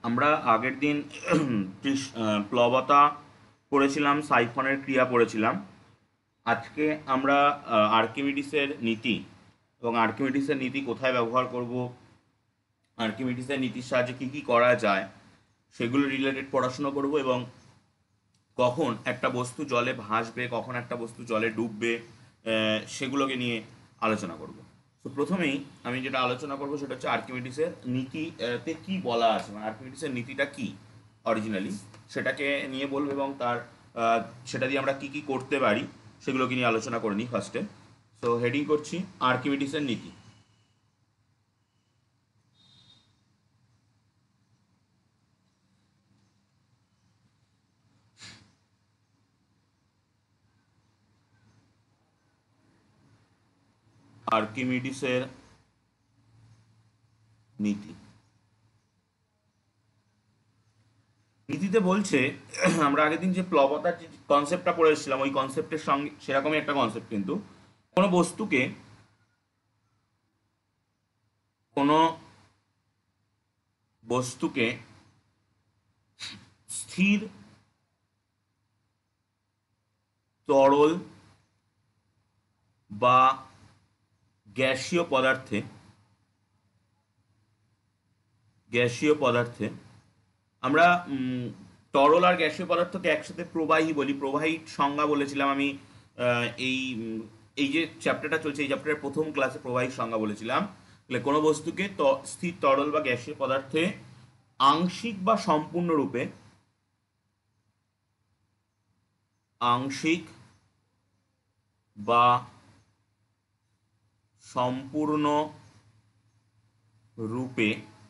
আমরা আগের দিন প্লবতা পড়েছিলাম, সাইফনের ক্রিয়া পড়েছিলাম। আজকে আমরা আর্কিমিডিসের নীতি এবং আর্কিমিডিসের নীতি কোথায় ব্যবহার করব, আর্কিমিডিসের নীতির সাহায্যে কী কী করা যায় সেগুলো রিলেটেড পড়াশুনো করব, এবং কখন একটা বস্তু জলে ভাসবে, কখন একটা বস্তু জলে ডুববে, সেগুলোকে নিয়ে আলোচনা করব। তো প্রথমেই আমি যেটা আলোচনা করব সেটা হচ্ছে আর্কিমিডিসের নীতি তে কি বলা আছে, মানে আর্কিমিডিসের নীতিটা কি অরিজিনালি, সেটাকে নিয়ে বলবো, এবং তার সেটা দিয়ে আমরা কি কি করতে পারি সেগুলোকে নিয়ে আলোচনা করে নিই ফার্স্টে। সো হেডিং করছি আর্কিমিডিসের নীতি। আর্কিমিডিসের নীতি নীতিতে বলছে, আমরা আগের দিন যে প্লবতার যে কনসেপ্টটা পড়ে এসেছিলাম ওই কনসেপ্টের সঙ্গে সেরকমই একটা কনসেপ্ট, কিন্তু কোনো বস্তুকে কোনো বস্তুকে স্থির, তরল বা গ্যাসীয় পদার্থে আমরা তরল আর গ্যাসীয় পদার্থকে একসাথে প্রবাহী বলি। প্রবাহীর সংজ্ঞা বলেছিলাম আমি এই যে চ্যাপ্টারটা চলছে এই চ্যাপ্টারের প্রথম ক্লাসে প্রবাহীর সংজ্ঞা বলেছিলাম। তাহলে কোনো বস্তুকে স্থির, তরল বা গ্যাসীয় পদার্থে আংশিক বা সম্পূর্ণরূপে আংশিক বা সম্পূর্ণ রূপে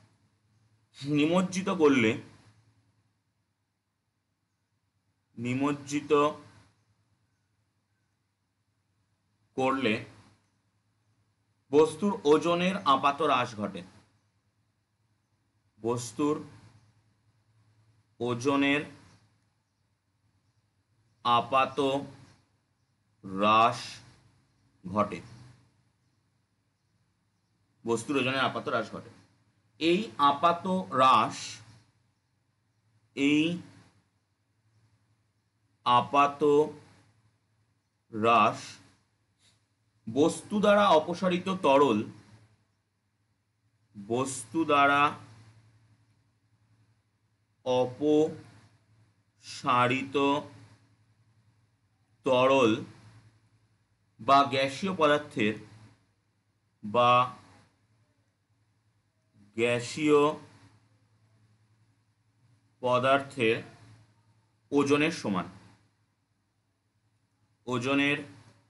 নিমজ্জিত করলে বস্তুর ওজনের আপাত হ্রাস ঘটে। বস্তুর ওজনের আপাত হ্রাস ঘটে। বস্তুর ওজনের আপাত হ্রাস ঘটে। এই আপাত হ্রাস এই আপাত হ্রাস বস্তু দ্বারা অপসারিত তরল বস্তু দ্বারা অপসারিত তরল বা গ্যাসীয় পদার্থের বা গ্যাসীয় পদার্থের ওজনের সমান। ওজনের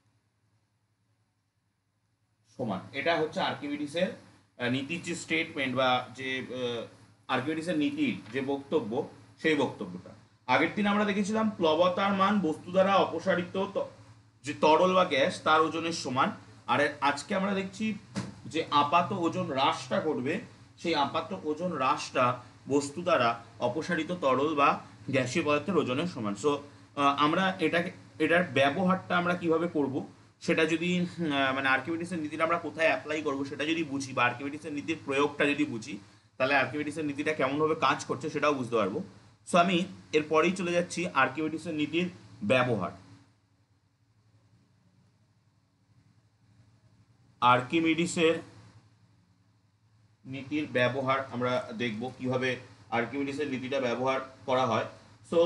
সমান, এটা হচ্ছে আর্কিমিডিসের নীতির যে স্টেটমেন্ট বা যে আর্কিমিডিসের নীতির যে বক্তব্য, সেই বক্তব্যটা। আগের দিন আমরা দেখেছিলাম প্লবতার মান বস্তু দ্বারা অপসারিত যে তরল বা গ্যাস তার ওজনের সমান। আর আজকে আমরা দেখছি যে আপাত ওজন হ্রাসটা করবে, সেই আপাত ওজন হ্রাসটা বস্তু দ্বারা অপসারিত তরল বা গ্যাসীয় পদার্থের ওজনের সমান। সো আমরা এটার ব্যবহারটা আমরা কিভাবে করব সেটা যদি মানে আর্কিমিডিসের নীতিটা আমরা কোথায় অ্যাপ্লাই করব সেটা যদি বুঝি, বা আর্কিমিডিসের নীতির প্রয়োগটা যদি বুঝি, তাহলে আর্কিমিডিসের নীতিটা কেমনভাবে কাজ করছে সেটাও বুঝতে পারবো। সো আমি এরপরেই চলে যাচ্ছি আর্কিমিডিসের নীতির ব্যবহার। আর্কিমিডিসের নীতির ব্যবহার আমরা দেখব কিভাবে আর্কিমিডিসের নীতিটা ব্যবহার করা হয়। সো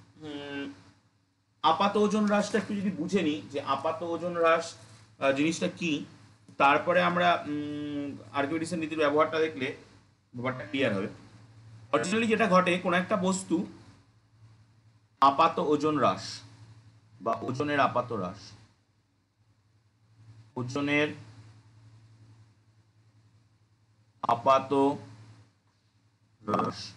আপাত ওজন হ্রাসটা একটু যদি বুঝে নিই যে আপাত ওজন হ্রাস জিনিসটা কি, তারপরে আমরা আর্কিমিডিসের নীতির ব্যবহারটা দেখলে ব্যাপারটা ক্লিয়ার হবে। অরিজিনালি যেটা ঘটে, কোনো একটা বস্তু আপাত ওজন হ্রাস বা ওজনের আপাত হ্রাস, ওজনের আপাত হ্রাস,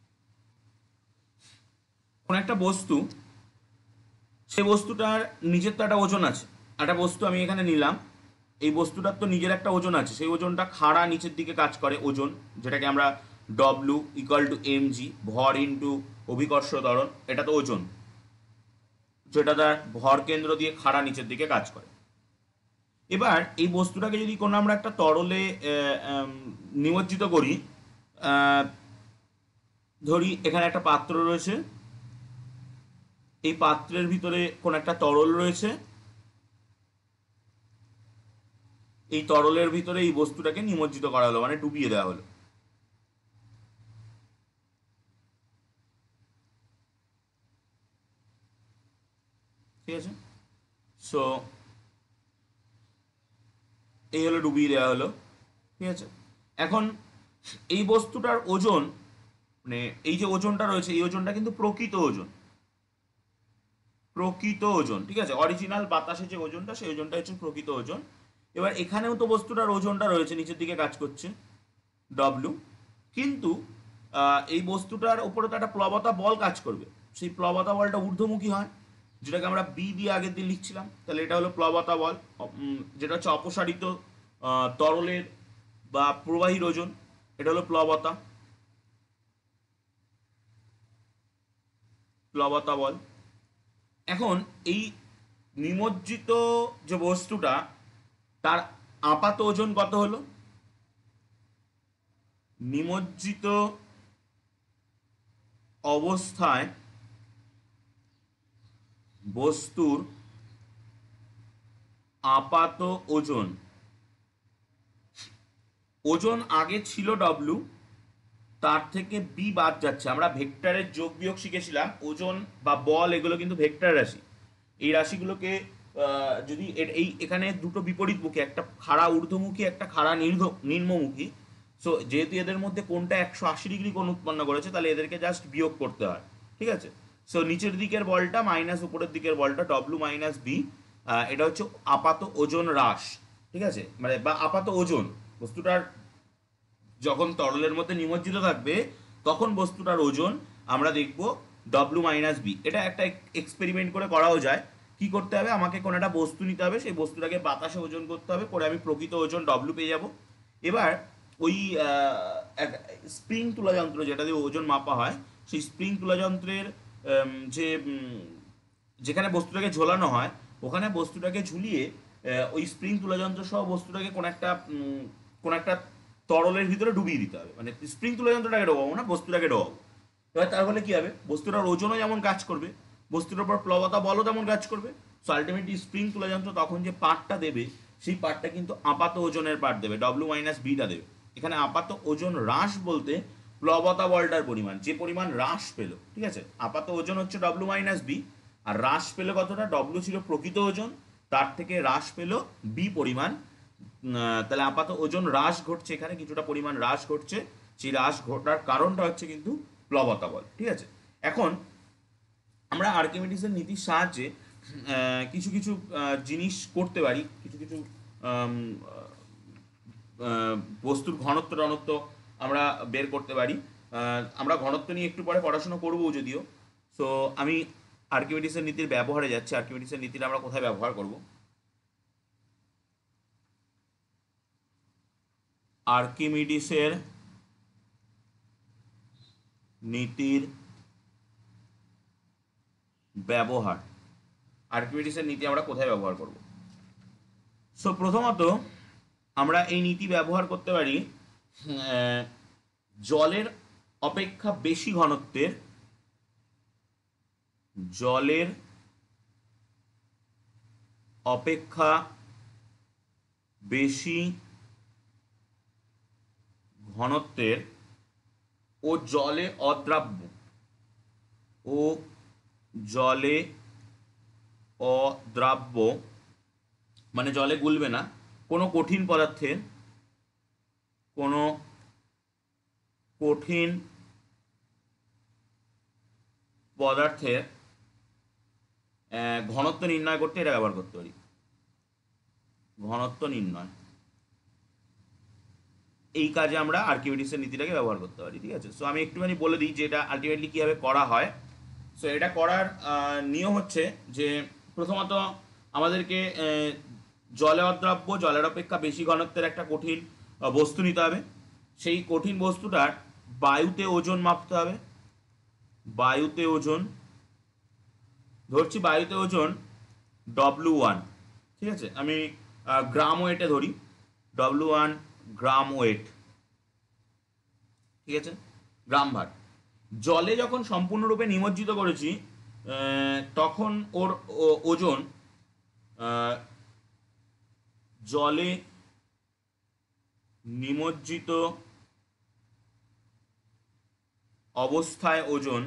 কোন একটা বস্তু, সে বস্তুটার নিজের তো একটা ওজন আছে। একটা বস্তু আমি এখানে নিলাম, এই বস্তুটার তো নিজের একটা ওজন আছে, সেই ওজনটা খাড়া নিচের দিকে কাজ করে ওজন, যেটাকে আমরা W equal to M G, ভর ইন্টু অভিকর্ষ ত্বরণ, এটা তো ওজন, যেটা তার ভর কেন্দ্র দিয়ে খাড়া নিচের দিকে কাজ করে। এবার এই বস্তুটাকে যদি কোনো আমরা একটা তরলে নিমজ্জিত করি, ধরি এখানে একটা পাত্র রয়েছে, এই পাত্রের ভিতরে কোন একটা তরল রয়েছে, এই তরলের ভিতরে এই বস্তুটাকে নিমজ্জিত করা হলো, মানে ডুবিয়ে দেওয়া হলো। ঠিক আছে, সো এই হলো ডুবিয়ে দেওয়া হলো। ঠিক আছে, এখন এই বস্তুটার ওজন, মানে এই যে ওজনটা রয়েছে, এই ওজনটা কিন্তু প্রকৃত ওজন, প্রকৃত ওজন। ঠিক আছে, অরিজিনাল বাতাসে যে ওজনটা, সেই ওজনটা হচ্ছে প্রকৃত ওজন। এবার এখানেও তো বস্তুটার ওজনটা রয়েছে, নিচের দিকে কাজ করছে, ডব্লিউ। কিন্তু এই বস্তুটার উপরে তো একটা প্লবতা বল কাজ করবে, সেই প্লবতা বলটা ঊর্ধ্বমুখী হয়, যেটাকে আমরা বি দিয়ে আগের দিন লিখছিলাম। তাহলে এটা হলো প্লবতা বল, যেটা হচ্ছে অপসারিত তরলের বা প্রবাহীর ওজন, এটা হলো প্লবতা, প্লবতা বল। এখন এই নিমজ্জিত যে বস্তুটা, তার আপাত ওজন কত হলো? নিমজ্জিত অবস্থায় বস্তুর আপাত ওজন, ওজন আগে ছিল ডব্লু, তার থেকে বি বাদ যাচ্ছে। আমরা ভেক্টরের যোগ বিয়োগ শিখেছিলাম, ওজন বা বল এগুলো কিন্তু ভেক্টর রাশি। এই রাশিগুলোকে যদি এই এখানে দুটো বিপরীতমুখী, একটা খাড়া ঊর্ধ্বমুখী, একটা খাড়া নিম্নমুখী। সো যেহেতু এদের মধ্যে কোনটা 180 ডিগ্রি কোণ উৎপন্ন করেছে, তাহলে এদেরকে জাস্ট বিয়োগ করতে হয়। ঠিক আছে, সো নিচের দিকের বলটা মাইনাস উপরের দিকের বলটা, ডব্লু মাইনাস বি, এটা হচ্ছে আপাত ওজন হ্রাস। ঠিক আছে, মানে বা আপাত ওজন, বস্তুটার যখন তরলের মধ্যে নিমজ্জিত থাকবে তখন বস্তুটার ওজন আমরা দেখব ডব্লু মাইনাস বি। এটা একটা এক্সপেরিমেন্ট করে করাও যায়। কি করতে হবে, আমাকে কোনো একটা বস্তু নিতে হবে, সেই বস্তুটাকে বাতাসে ওজন করতে হবে, করে আমি প্রকৃত ওজন ডব্লু পেয়ে যাব। এবার ওই স্প্রিং তুলা যন্ত্র যেটা দিয়ে ওজন মাপা হয়, সেই স্প্রিং তুলা যন্ত্রের যে যেখানে বস্তুটাকে ঝোলানো হয়, ওখানে বস্তুটাকে ঝুলিয়ে ওই স্প্রিং তুলা যন্ত্র সহ বস্তুটাকে কোন একটা তরলের ভিতরে ডুবিয়ে দিতে হবে। মানে স্প্রিং তুলা যন্ত্রটাকে ডোবাবো না, বস্তুটাকে ডোবাবো। এবার তার ফলে কি হবে, বস্তুটার ওজনও যেমন কাজ করবে, বস্তুটার উপর প্লবতা বলও তেমন কাজ করবে। সো আলটিমেটলি স্প্রিং তুলা যন্ত্র তখন যে পার্টটা দেবে, সেই পার্টটা কিন্তু আপাত ওজনের পার্ট দেবে, ডব্লু মাইনাস বিটা দেবে। এখানে আপাত ওজন হ্রাস বলতে প্লবতা বলটার পরিমাণ, যে পরিমাণ হ্রাস পেল। ঠিক আছে, আপাত ওজন হচ্ছে ডব্লু মাইনাস বি, আর হ্রাস পেল কতটা, ডব্লু ছিল প্রকৃত ওজন, তার থেকে হ্রাস পেল বি পরিমাণ। তাহলে আপাত ওজন হ্রাস ঘটছে, এখানে কিছুটা পরিমাণ হ্রাস ঘটছে। সেই হ্রাস ঘটার কারণটা হচ্ছে কিন্তু প্লবতা বল। ঠিক আছে, এখন আমরা আর্কিমিডিসের নীতির সাহায্যে কিছু কিছু জিনিস করতে পারি, কিছু কিছু আম, আহ, বস্তুর ঘনত্ব টনত্ব আমরা বের করতে পারি। আমরা ঘনত্ব নিয়ে একটু পরে পড়াশোনা করবো যদিও। সো আমি আর্কিমিডিসের নীতির ব্যবহারে যাচ্ছি। আর্কিমিডিসের নীতিটা আমরা কোথায় ব্যবহার করব? আর্কিমিডিসের নীতির ব্যবহার, আর্কিমিডিসের নীতি আমরা কোথায় ব্যবহার করব? সো প্রথমত আমরা এই নীতি ব্যবহার করতে পারি আহ, জলের অপেক্ষা বেশি ঘনত্বের, জলের অপেক্ষা বেশি ঘনত্বের ও জলে অদ্রাব্য, ও জলে অদ্রাব্য মানে জলে গুলবে না, কোনো কঠিন পদার্থের, কোনো কঠিন পদার্থের ঘনত্ব নির্ণয় করতে এটা ব্যবহার করতে পারি, ঘনত্ব নির্ণয়। এই কাজে আমরা আর্কিমিডিসের নীতিটাকে ব্যবহার করতে পারি। ঠিক আছে, সো আমি একটুখানি বলে দিই যে এটা আলটিমেটলি কীভাবে করা হয়। সো এটা করার নিয়ম হচ্ছে যে প্রথমত আমাদেরকে জলে অদ্রাব্য, জলের অপেক্ষা বেশি ঘনত্বের একটা কঠিন বস্তু নিতে হবে। সেই কঠিন বস্তুটার বায়ুতে ওজন মাপতে হবে। বায়ুতে ওজন, ধরছি বায়ুতে ওজন ডব্লু 1। ঠিক আছে, আমি গ্রাম ওয়েটে ধরি, ডব্লু 1 গ্রাম ওয়েট। ঠিক আছে, গ্রাম ভার। জলে যখন সম্পূর্ণরূপে নিমজ্জিত করেছি তখন ওর ওজন আহ, জলে নিমজ্জিত অবস্থায়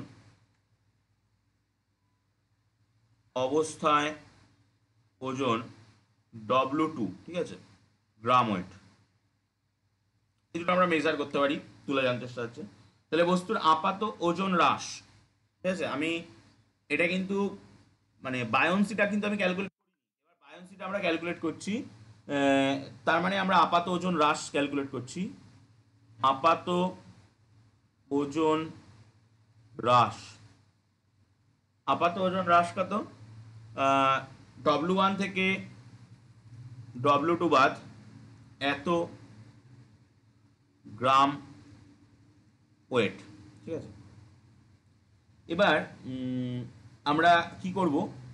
অবস্থায় ওজন W2, ঠিক আছে, গ্রাম ওয়েট। এই দুটো আমরা মেজার করতে পারি তুলে জানতে চেষ্টা। তাহলে বস্তুর আপাত ওজন হ্রাস, ঠিক আছে, আমি এটা কিন্তু মানে বায়োন্সিটা কিন্তু আমি ক্যালকুলেট করিনি, এবার বায়োন্সিটা আমরা ক্যালকুলেট করছি। তার মানে আমরা আপাত ওজন হ্রাস ক্যালকুলেট করছি। আপাত ওজন হ্রাস, কত? W1 থেকে W2 বাদ এত গ্রাম ওয়েট, ঠিক আছে। এবার আমরা কি করব,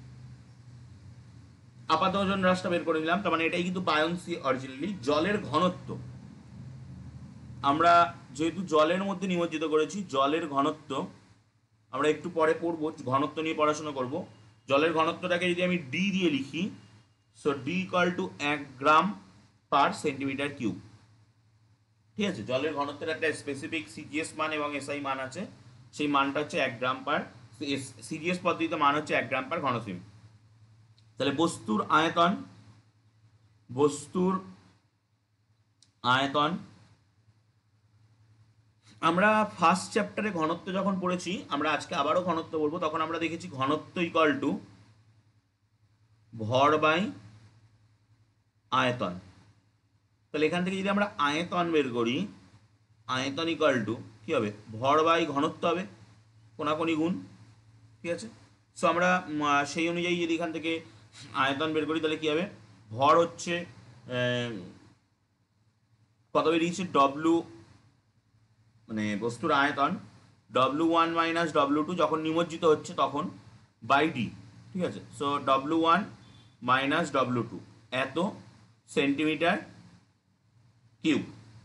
আপাত ওজন হ্রাসটা বের করে নিলাম, তার মানে এটাই কিন্তু বায়োন্সি অরিজিনালি। জলের ঘনত্ব, আমরা যেহেতু জলের মধ্যে নিমজ্জিত করেছি, জলের ঘনত্ব আমরা একটু পরে পড়বো, ঘনত্ব নিয়ে পড়াশোনা করব। জলের ঘনত্বটাকে যদি আমি ডি দিয়ে লিখি, so D equal to 1 gram per centimetre cube, ঠিক আছে। জলের ঘনত্বের একটা স্পেসিফিক সিজিএস মান এবং এসআই মান আছে, সেই মানটা হচ্ছে 1 গ্রাম পার, সিজিএস পদ্ধতিতে মান হচ্ছে 1 গ্রাম পার ঘনসেমি। তাহলে বস্তুর আয়তন আমরা ফার্স্ট চ্যাপ্টারে ঘনত্ব যখন পড়েছি, আমরা আজকে আবারও ঘনত্ব বলবো, তখন আমরা দেখেছি ঘনত্ব ইকুয়াল টু ভর বাই আয়তন। তাহলে এখান থেকে যদি আমরা আয়তন বের করি, আয়তন ইকুয়াল টু কী হবে, ভর বাই ঘনত্ব হবে, কোনাকুনি গুণ, ঠিক আছে। সো আমরা সেই অনুযায়ী যদি এখান থেকে আয়তন বের করি, তাহলে কী হবে, ভর হচ্ছে কত বেরিয়েছে, ডব্লু মানে বস্তুর আয়তন W1 মাইনাস W2 যখন নিমজ্জিত হচ্ছে তখন বাই ডি, ঠিক আছে। সো W1 মাইনাস W2 এত সেন্টিমিটার কিউব,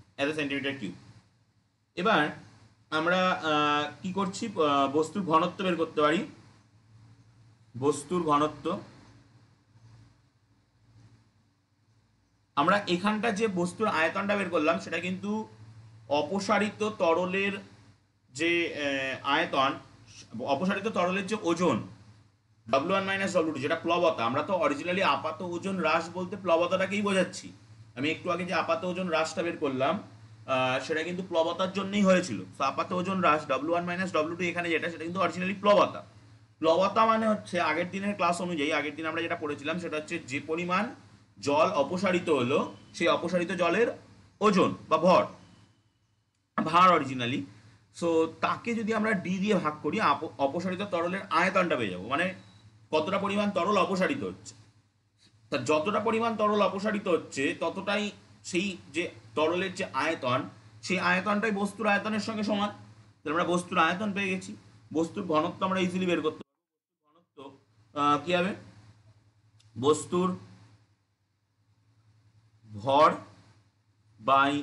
এবার আমরা কি করছি, বস্তুর ঘনত্ব বের করতে পারি। বস্তুর ঘনত্ব আমরা এখানটা যে বস্তুর আয়তনটা বের করলাম, সেটা কিন্তু অপসারিত তরলের যে আয়তন, অপসারিত তরলের যে ওজন W1 মাইনাস W2, যেটা প্লবতা, আমরা তো অরিজিনালি আপাত ওজন হ্রাস বলতে প্লবতাটাকেই বোঝাচ্ছি। আমি একটু আগে যে আপাত ওজন হ্রাসটা বের করলাম, সেটা কিন্তু প্লবতার জন্যই হয়েছিল। তো আপাত ওজন হ্রাস W1 মাইনাস W2 এখানে যেটা, সেটা কিন্তু অরিজিনালি প্লবতা মানে হচ্ছে আগের দিনের ক্লাস অনুযায়ী, আগের দিন আমরা যেটা পড়েছিলাম সেটা হচ্ছে যে পরিমাণ জল অপসারিত হলো, সেই অপসারিত জলের ওজন বা ভার অরিজিনালি। সো তাকে যদি আমরা ডি দিয়ে ভাগ করি, অপসারিত তরলের আয়তনটা পেয়ে যাবো, মানে কতটা পরিমাণ তরল অপসারিত হচ্ছে। তা যতটা পরিমাণ তরল অপসারিত হচ্ছে, ততটাই সেই যে তরলের যে আয়তন, সেই আয়তনটাই বস্তুর আয়তনের সঙ্গে সমান। তাহলে আমরা বস্তুর আয়তন পেয়ে গেছি। বস্তুর ঘনত্ব আমরা ইজিলি বের করতে পারবো। বস্তুর ঘনত্ব কি হবে, বস্তুর ভর বাই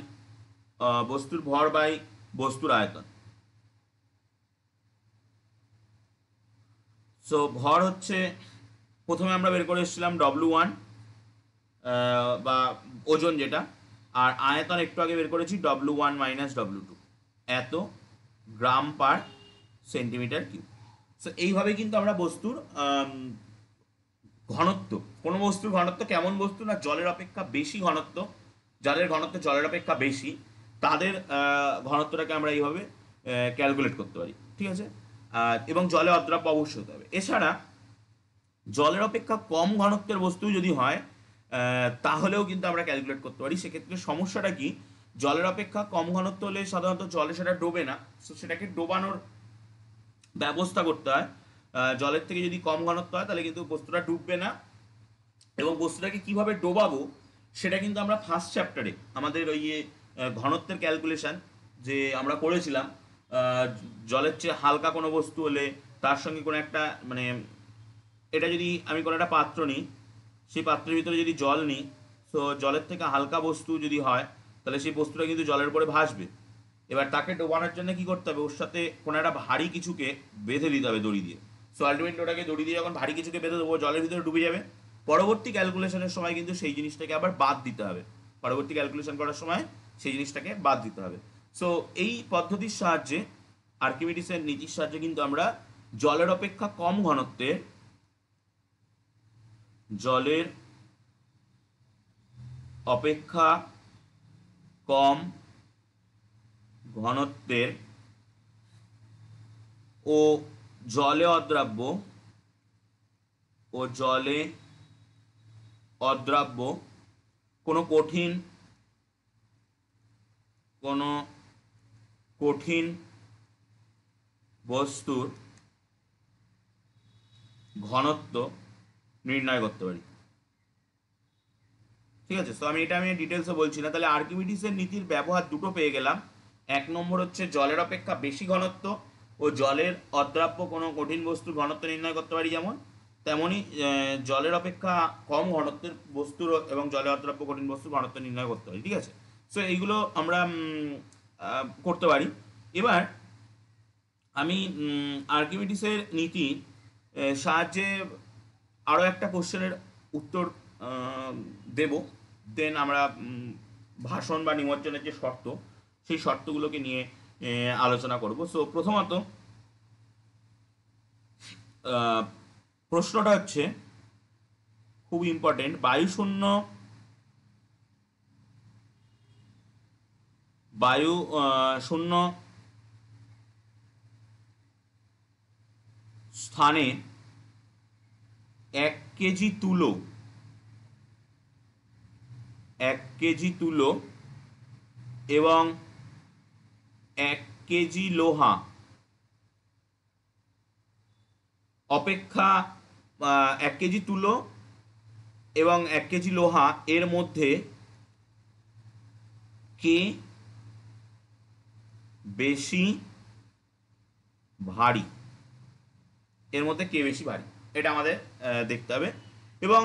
বস্তুর আয়তন। সো ভর হচ্ছে প্রথমে আমরা বের করে এসেছিলাম W1 বা ওজন যেটা, আর আয়তন একটু আগে বের করেছি W1 মাইনাস W2 এত gram per centimetre cube. So এইভাবে কিন্তু আমরা বস্তুর ঘনত্ব, কোনো বস্তুর ঘনত্ব কেমন বস্তু না জলের অপেক্ষা বেশি ঘনত্ব, যাদের ঘনত্ব জলের অপেক্ষা বেশি, তাদের ঘনত্বটাকে আমরা এইভাবে ক্যালকুলেট করতে পারি, ঠিক আছে। এবং জলে অদ্রাব্য অবশ্যই হতে হবে। এছাড়া জলের অপেক্ষা কম ঘনত্বের বস্তু যদি হয়, তাহলেও কিন্তু আমরা ক্যালকুলেট করতে পারি। সেক্ষেত্রে সমস্যাটা কি, জলের অপেক্ষা কম ঘনত্ব হলে সাধারণত জলে সেটা ডোবে না, তো সেটাকে ডোবানোর ব্যবস্থা করতে হয়। জলের থেকে যদি কম ঘনত্ব হয়, তাহলে কিন্তু বস্তুটা ডুববে না। এবং বস্তুটাকে কিভাবে ডোবাবো, সেটা কিন্তু আমরা ফার্স্ট চ্যাপ্টারে আমাদের ওই ঘনত্বের ক্যালকুলেশন যে আমরা করেছিলাম, জলের চেয়ে হালকা কোনো বস্তু হলে তার সঙ্গে কোনো একটা মানে, এটা যদি আমি কোনো একটা পাত্র নিই, সেই পাত্রের ভিতরে যদি জল নিই, তো জলের থেকে হালকা বস্তু যদি হয়, তাহলে সেই বস্তুটা কিন্তু জলের উপরে ভাসবে, এবার তাকে ডোবানোর জন্য কি করতে হবে, ওর সাথে কোনো একটা ভারী কিছুকে বেঁধে দিতে হবে দড়ি দিয়ে। সো আলটিমেটলি ওটাকে দড়ি দিয়ে যখন ভারী কিছুকে বেঁধে দেবো, জলের ভিতরে ডুবে যাবে। পরবর্তী ক্যালকুলেশনের সময় কিন্তু সেই জিনিসটাকে আবার বাদ দিতে হবে, পরবর্তী ক্যালকুলেশন করার সময় সেই জিনিসটাকে বাদ দিতে হবে। সো এই পদ্ধতির সাহায্যে, আর্কিমিডিসের নীতির সাহায্যে কিন্তু আমরা জলের অপেক্ষা কম ঘনত্বের, জলের অপেক্ষা কম ঘনত্বের ও জলে অদ্রাব্য কোনো কঠিন বস্তুর ঘনত্ব নির্ণয় করতে পারি। ঠিক আছে, তো আমি ডিটেলসে বলছি না। তাহলে আর্কিমিডিসের নীতির ব্যবহার দুটো পেয়ে গেলাম। এক নম্বর হচ্ছে জলের অপেক্ষা বেশি ঘনত্ব ও জলের অদ্রাব্য কোনো কঠিন বস্তুর ঘনত্ব নির্ণয় করতে পারি, যেমন তেমনই জলের অপেক্ষা কম ঘনত্বের বস্তুর এবং জলে অদ্রাব্য কঠিন বস্তুর ঘনত্ব নির্ণয় করতে পারি। ঠিক আছে, সো এইগুলো আমরা করতে পারি। এবার আমি আর্কিমিডিসের নীতি সাহায্যে আরও একটা কোশ্চেনের উত্তর দেব। দেন আমরা ভাষণ বা নিমজ্জনের যে শর্ত, সেই শর্তগুলোকে নিয়ে আলোচনা করব। সো প্রথমত প্রশ্নটা হচ্ছে খুব ইম্পর্টেন্ট, বায়ু শূন্য স্থানে 1 কেজি তুলো এবং 1 কেজি লোহা অপেক্ষা 1 কেজি তুলো এবং 1 কেজি লোহা এর মধ্যে কে বেশি ভারী, এটা আমাদের দেখতে হবে। এবং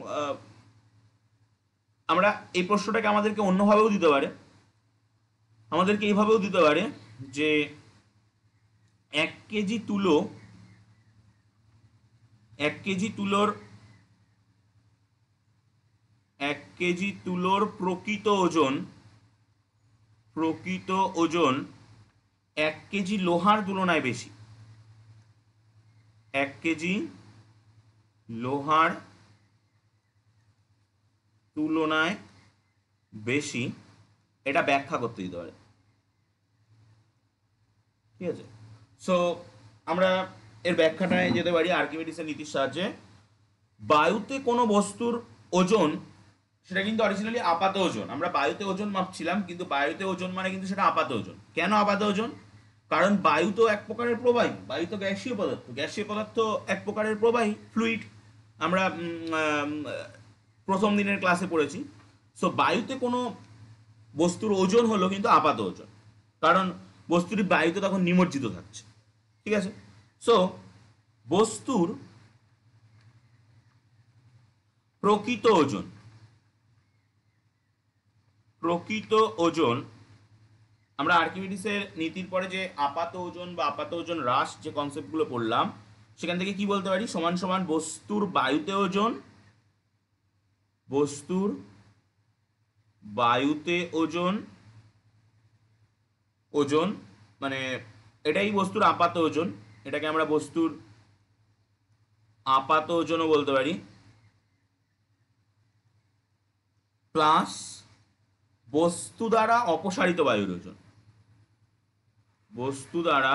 আমরা এই প্রশ্নটাকে আমাদেরকে অন্যভাবেও দিতে পারে, আমাদেরকে এইভাবেও দিতে পারে যে 1 কেজি তুলোর প্রকৃত ওজন 1 কেজি লোহার তুলনায় বেশি। 1 কেজি লোহার তুলনায় বেশি, এটা ব্যাখ্যা করতে দিতে পারে। ঠিক আছে, সো আমরা এর ব্যাখ্যাটায় যেতে পারি আর্কিমিডিসের নীতির সাহায্যে। বায়ুতে কোনো বস্তুর ওজন, সেটা কিন্তু অরিজিনালি আপাত ওজন, আমরা বায়ুতে ওজন মাপছিলাম, কিন্তু বায়ুতে ওজন মানে কিন্তু সেটা আপাত ওজন। কেন আপাত ওজন? কারণ বায়ু তো এক প্রকারের প্রবাহী, বায়ু তো গ্যাসীয় পদার্থ এক প্রকারের প্রবাহী, ফ্লুইড। আমরা প্রথম দিনের ক্লাসে পড়েছি। সো বায়ুতে কোনো বস্তুর ওজন হলো কিন্তু আপাত ওজন, কারণ বস্তুটি বায়ুতে তখন নিমজ্জিত থাকছে। ঠিক আছে, সো বস্তুর প্রকৃত ওজন আমরা আর্কিমিডিসের নীতির পরে যে আপাত ওজন বা আপাত ওজন হ্রাস যে কনসেপ্টগুলো পড়লাম, সেখান থেকে কি বলতে পারি, সমান সমান বস্তুর বায়ুতে ওজন মানে এটাই বস্তুর আপাত ওজন, এটাকে আমরা বস্তুর আপাত ওজনও বলতে পারি, প্লাস বস্তু দ্বারা অপসারিত বায়ুর ওজন। বস্তু দ্বারা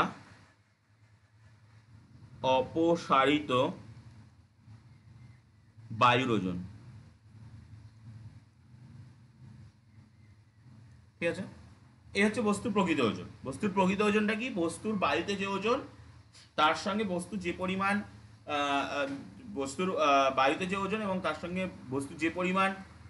অপসারিত বায়ুর ওজন। ঠিক আছে, এই হচ্ছে বস্তুর প্রকৃত ওজন। বস্তুর প্রকৃত ওজনটা কি? বস্তুর বায়ুতে যে ওজন, তার সঙ্গে বস্তু যে পরিমাণ বস্তুর বায়ুতে যে ওজন এবং তার সঙ্গে বস্তু যে পরিমাণ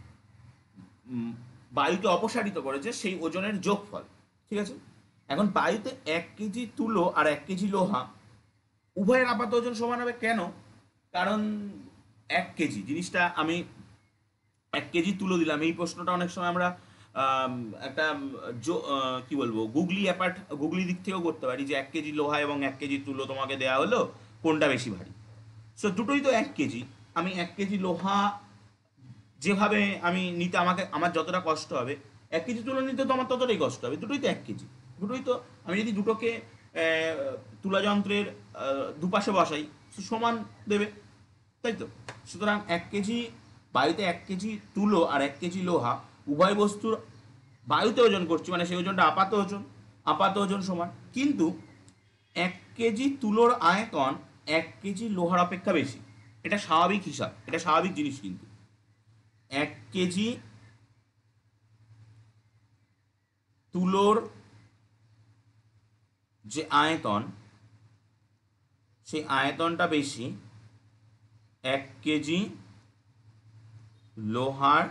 বায়ুকে অপসারিত করেছে সেই ওজনের যোগফল। ঠিক আছে, এখন বায়ুতে 1 কেজি তুলো আর 1 কেজি লোহা উভয়ের আপাত ওজন সমান হবে। কেন? কারণ 1 কেজি জিনিসটা, আমি 1 কেজি তুলো দিলাম, এই প্রশ্নটা অনেক সময় আমরা একটা কি বলবো, গুগলি দিক থেকেও করতে পারি যে 1 কেজি লোহা এবং 1 কেজি তুলো তোমাকে দেওয়া হলো, কোনটা বেশি ভারী। সো দুটোই তো 1 কেজি, আমি 1 কেজি লোহা যেভাবে আমি নিতে আমার যতটা কষ্ট হবে, 1 কেজি তুলো নিতে তো আমার ততটাই কষ্ট হবে, দুটোই তো 1 কেজি। দুটোই তো, আমি যদি দুটোকে তুলা যন্ত্রের দুপাশে বসাই, সমান দেবে, তাই তো? সুতরাং 1 কেজি বায়ুতে, 1 কেজি তুলো আর 1 কেজি লোহা, উভয় বস্তুর বায়ুতে ওজন করছি, মানে সেই ওজনটা আপাত ওজন সমান। কিন্তু 1 কেজি তুলোর আয়তন 1 কেজি লোহার অপেক্ষা বেশি। এটা স্বাভাবিক হিসাব, এটা স্বাভাবিক জিনিস। কিন্তু 1 কেজি তুলোর যে আয়তন, সেই আয়তনটা বেশি 1 কেজি লোহার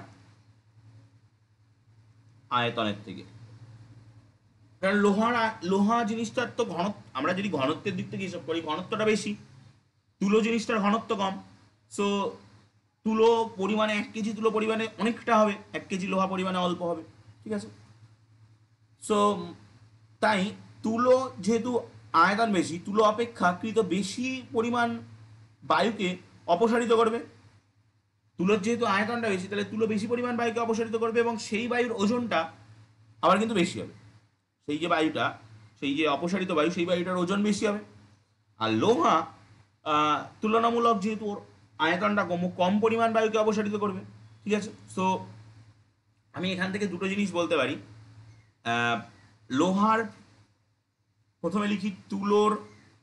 আয়তনের থেকে। কারণ লোহা জিনিসটার তো আমরা যদি ঘনত্বের দিক থেকে হিসাব করি, ঘনত্বটা বেশি, তুলো জিনিসটার ঘনত্ব কম। সো তুলো পরিমাণে 1 কেজি তুলো পরিমাণে অনেকটা হবে, 1 কেজি লোহা পরিমাণে অল্প হবে, ঠিক আছে? সো তাই তুলো যেহেতু আয়তন বেশি, তুলো অপেক্ষাকৃত বেশি পরিমাণ বায়ুকে অপসারিত করবে। তুলোর যেহেতু আয়তনটা বেশি, তাহলে তুলো বেশি পরিমাণ বায়ুকে অপসারিত করবে, এবং সেই বায়ুর ওজনটা আবার কিন্তু বেশি হবে। সেই যে বায়ুটা, সেই যে অপসারিত বায়ু, সেই বায়ুটার ওজন বেশি হবে। আর লোহা তুলনামূলক যেহেতু ওর আয়তনটা কম, কম পরিমাণ বায়ুকে অপসারিত করবে, ঠিক আছে? সো আমি এখান থেকে দুটো জিনিস বলতে পারি। লোহার, প্রথমে লিখি তুলোর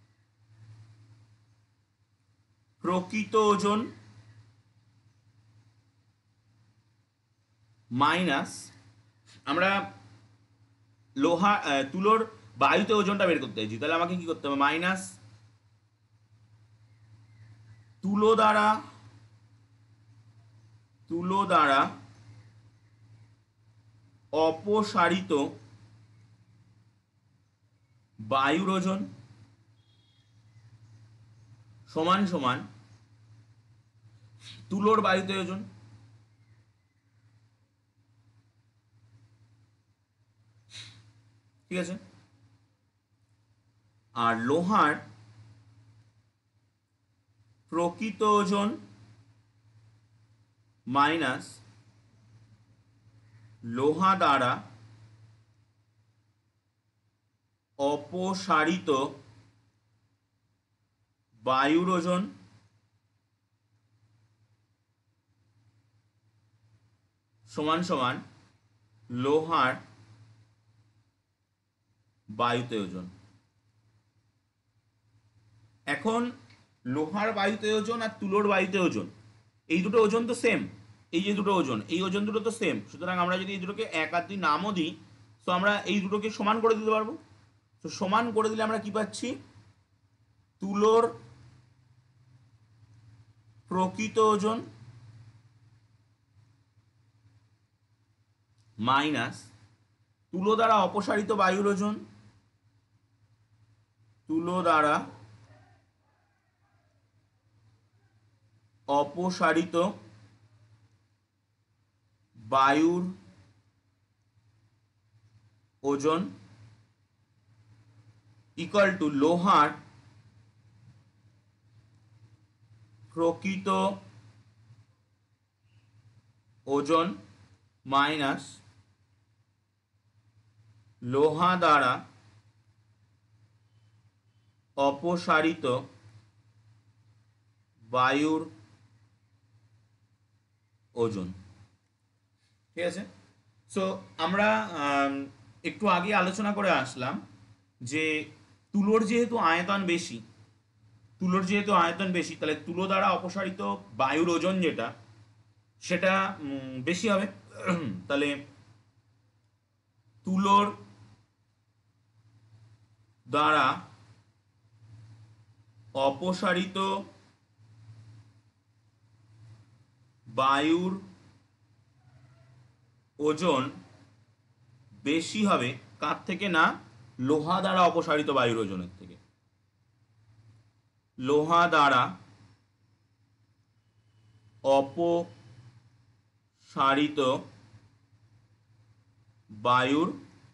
প্রকৃত ওজন মাইনাস, আমরা তুলোর বায়ুতে ওজনটা বের করতে চাইছি, তাহলে আমাকে কি করতে হবে? মাইনাস তুলো দ্বারা অপসারিত বায়ুর ওজন সমান সমান তুলোর বায়ুতে ওজন। ঠিক আছে? আর লোহার প্রকৃত ওজন মাইনাস লোহা দ্বারা অপসারিত বায়ুর ওজন সমান সমান লোহার বায়ুতে ওজন। এখন লোহার বায়ুতে ওজন আর তুলোর বায়ুতে ওজন, এই দুটো ওজন তো সেম। এই যে দুটো ওজন, এই ওজন দুটো তো সেম। সুতরাং আমরা যদি এই দুটোকে 1 আর 2 নামও দিই, তো আমরা এই দুটোকে সমান করে দিতে পারবো। তো সমান করে দিলে আমরা কি পাচ্ছি? তুলোর প্রকৃত ওজন মাইনাস তুলো দ্বারা অপসারিত বায়ুর ওজন, তুলো দ্বারা অপসারিত বায়ুর ওজন ইকুয়াল টু লোহার প্রকৃত ওজন মাইনাস লোহা দ্বারা অপসারিত বায়ুর ওজন। ঠিক আছে? সো আমরা একটু আগে আলোচনা করে আসলাম যে তুলোর যেহেতু আয়তন বেশি, তাহলে তুলো দ্বারা অপসারিত বায়ুর ওজন যেটা, সেটা বেশি হবে। তাহলে তুলোর দ্বারা অপসারিত বায়ুর ওজন বেশি হবে কার থেকে? না, লোহা দ্বারা অপসারিত বায়ুর ওজনের থেকে। লোহা দ্বারা অপসারিত বায়ুর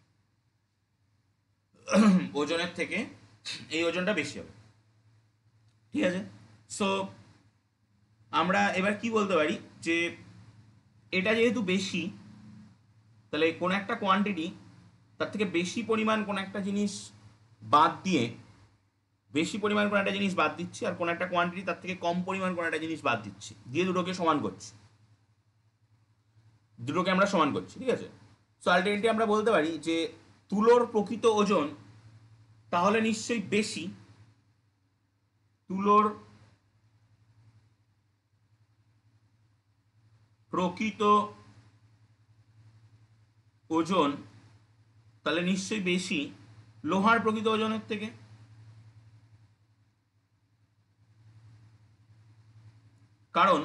ওজনের থেকে এই ওজনটা বেশি হবে। ঠিক আছে, সো আমরা এবার কি বলতে পারি যে এটা যেহেতু বেশি, তাহলে কোন একটা কোয়ান্টিটি তার থেকে বেশি পরিমাণ কোন একটা জিনিস বাদ দিয়ে, বেশি পরিমাণ কোন একটা জিনিস বাদ দিচ্ছি, আর কোন একটা কোয়ান্টিটি তার থেকে কম পরিমাণ কোন একটা জিনিস বাদ দিচ্ছি, দিয়ে দুটোকে সমান করছি, দুটোকে আমরা সমান করছি। ঠিক আছে, সো আলটিমেটলি আমরা বলতে পারি যে তুলোর প্রকৃত ওজন তাহলে নিশ্চয়ই বেশি, তুলোর প্রকৃত ওজন তাহলে নিশ্চয়ই বেশি লোহার প্রকৃত ওজনের থেকে। কারণ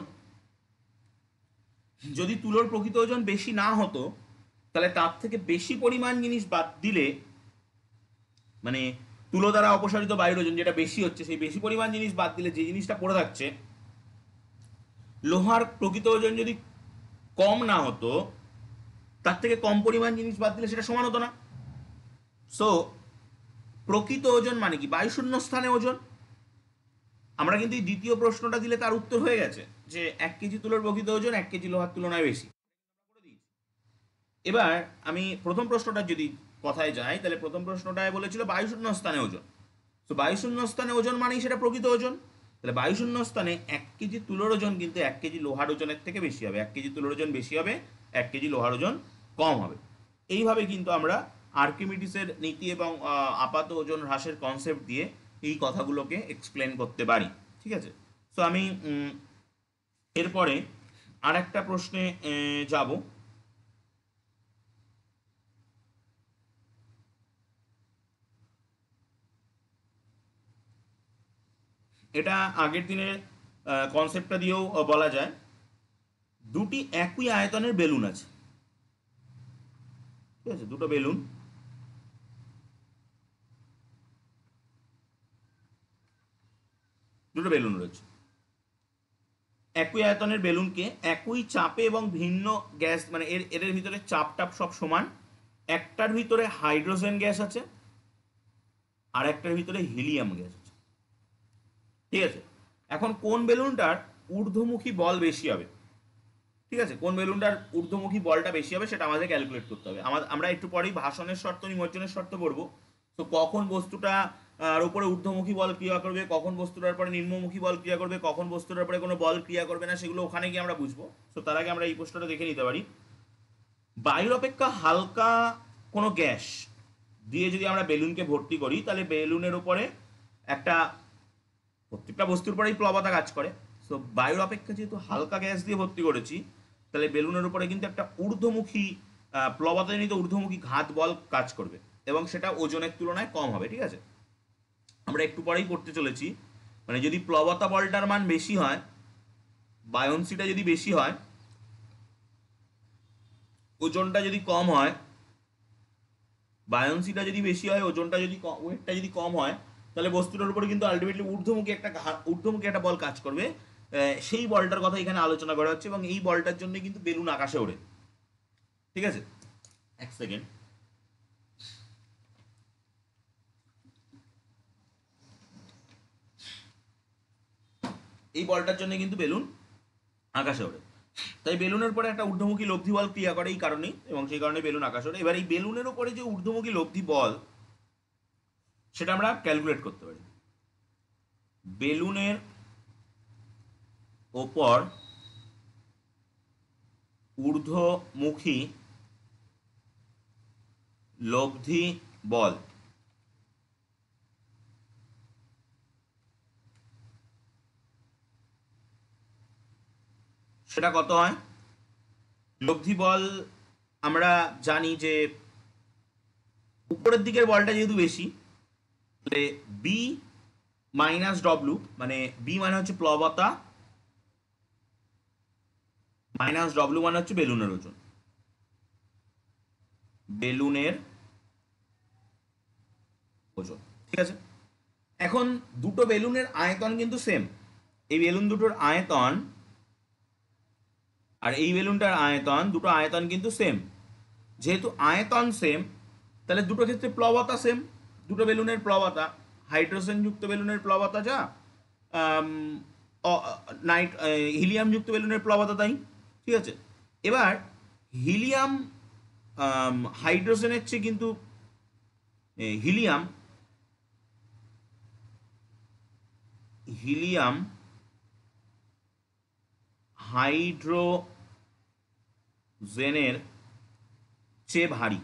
যদি তুলোর প্রকৃত ওজন বেশি না হতো, তাহলে তার থেকে বেশি পরিমাণ জিনিস বাদ দিলে, মানে তুলো দ্বারা অপসারিত বায়ুর ওজন যেটা বেশি হচ্ছে, সেই বেশি পরিমাণ জিনিস বাদ দিলে যে জিনিসটা পড়ে থাকছে, লোহার প্রকৃত ওজন যদি কম না হতো, তার থেকে কম পরিমাণ জিনিস বাদ দিলে সেটা সমান হতো না। সো প্রকৃত ওজন মানে কি? বায়ুশূন্য স্থানে ওজন। আমরা কিন্তু এই দ্বিতীয় প্রশ্নটা দিলে তার উত্তর হয়ে গেছে যে 1 কেজি তুলোর প্রকৃত ওজন 1 কেজি লোহার তুলনায় বেশি। এবার আমি প্রথম প্রশ্নটা যদি কথায় যাই, তাহলে প্রথম প্রশ্নটায় বলেছিল বায়ুশূন্য স্থানে ওজন। তো বায়ুশূন্য স্থানে ওজন মানেই সেটা প্রকৃত ওজন। তাহলে বায়ুশূন্য স্থানে 1 কেজি তুলোর ওজন কিন্তু 1 কেজি লোহার ওজনের থেকে বেশি হবে। 1 কেজি তুলোর ওজন বেশি হবে, 1 কেজি লোহার ওজন কম হবে। এইভাবে কিন্তু আমরা আর্কিমিডিসের নীতি এবং আপাত ওজন হ্রাসের কনসেপ্ট দিয়ে এই কথাগুলোকে এক্সপ্লেন করতে পারি। ঠিক আছে, সো আমি এরপরে আর একটা প্রশ্নে যাব। এটা আগের দিনের কনসেপ্টটা দিয়েও বলা যায়। দুটি একই আয়তনের বেলুন আছে। ঠিক আছে, দুটো বেলুন, দুটো বেলুন রয়েছে। একই আয়তনের বেলুনকে একই চাপে এবং ভিন্ন গ্যাস, মানে এর ভিতরে চাপ টাপ সব সমান। একটার ভিতরে হাইড্রোজেন গ্যাস আছে, আর একটার ভিতরে হিলিয়াম গ্যাস আছে। ঠিক আছে, এখন কোন বেলুনটার ঊর্ধ্বমুখী বল বেশি হবে? ঠিক আছে, কোন বেলুনটার ঊর্ধ্বমুখী বলটা বেশি হবে সেটা আমাদের ক্যালকুলেট করতে হবে। আমরা একটু পরেই ভাষণের শর্ত, নিমজ্জনের শর্ত করব। তো কখন বস্তুটা আর উপরে ঊর্ধ্বমুখী বল ক্রিয়া করবে, কখন বস্তুটার পরে নিম্নমুখী বল ক্রিয়া করবে, কখন বস্তুটার পরে কোনো বল ক্রিয়া করবে না, সেগুলো ওখানে গিয়ে আমরা বুঝবো। তো তার আগে আমরা এই প্রশ্নটা দেখে নিতে পারি। বায়ুর অপেক্ষা হালকা কোনো গ্যাস দিয়ে যদি আমরা বেলুনকে ভর্তি করি, তাহলে বেলুনের উপরে একটা, প্রত্যেকটা বস্তুর পরেই প্লবতা কাজ করে। সো বায়ুর অপেক্ষা যেহেতু হালকা গ্যাস দিয়ে ভর্তি করেছি, তাহলে বেলুনের উপরে কিন্তু একটা ঊর্ধ্বমুখী প্লবতাজনিত ঊর্ধ্বমুখী ঘাত বল কাজ করবে, এবং সেটা ওজনের তুলনায় কম হবে। ঠিক আছে, আমরা একটু পরেই পড়তে চলেছি। মানে যদি প্লবতা বলটার মান বেশি হয়, বায়ন্সিটা যদি বেশি হয়, ওজনটা যদি কম হয়, বায়ন্সিটা যদি বেশি হয়, ওজনটা যদি ওয়েটটা যদি কম হয়, তাহলে বস্তুটার উপরে কিন্তু আলটিমেটলি ঊর্ধ্বমুখী একটা বল কাজ করবে। সেই বলটার কথা এখানে আলোচনা করা হচ্ছে, এবং এই বলটার জন্য কিন্তু বেলুন আকাশে ওড়ে। ঠিক আছে, এক সেকেন্ড। এই বলটার জন্য কিন্তু বেলুন আকাশে ওড়ে। তাই বেলুনের পরে একটা ঊর্ধ্বমুখী লব্ধি বল ক্রিয়া করে এই কারণেই, এবং সেই কারণে বেলুন আকাশে ওড়ে। এবার এই বেলুনের উপরে যে ঊর্ধ্বমুখী লব্ধি বল, সেটা আমরা ক্যালকুলেট করতে পারি। বেলুনের ওপর ঊর্ধ্বমুখী লব্ধি বল, সেটা কত হয়? লব্ধি বল আমরা জানি যে উপরের দিকের বলটা যেহেতু বেশি, তাহলে বি মাইনাস ডব্লু, মানে বি মানে হচ্ছে প্লবতা, মাইনাস ডব্লু মানে হচ্ছে বেলুনের ওজন। বেলুনের ওজন। ঠিক আছে, এখন দুটো বেলুনের আয়তন কিন্তু সেম। এই বেলুন দুটোর আয়তন আর এই বেলুনটার আয়তন, দুটো আয়তন কিন্তু সেম। যেহেতু আয়তন সেম, তাহলে দুটো ক্ষেত্রে প্লবতা সেম। দুটো বেলুনের প্লবতা, হাইড্রোজেনযুক্ত বেলুনের প্লবতা যা, নাইট হিলিয়ামযুক্ত বেলুনের প্লবতা তাই। ঠিক আছে, এবার হিলিয়াম হাইড্রোজেনের চেয়ে কিন্তু হিলিয়াম হিলিয়াম হাইড্রোজেনের চেয়ে ভারী।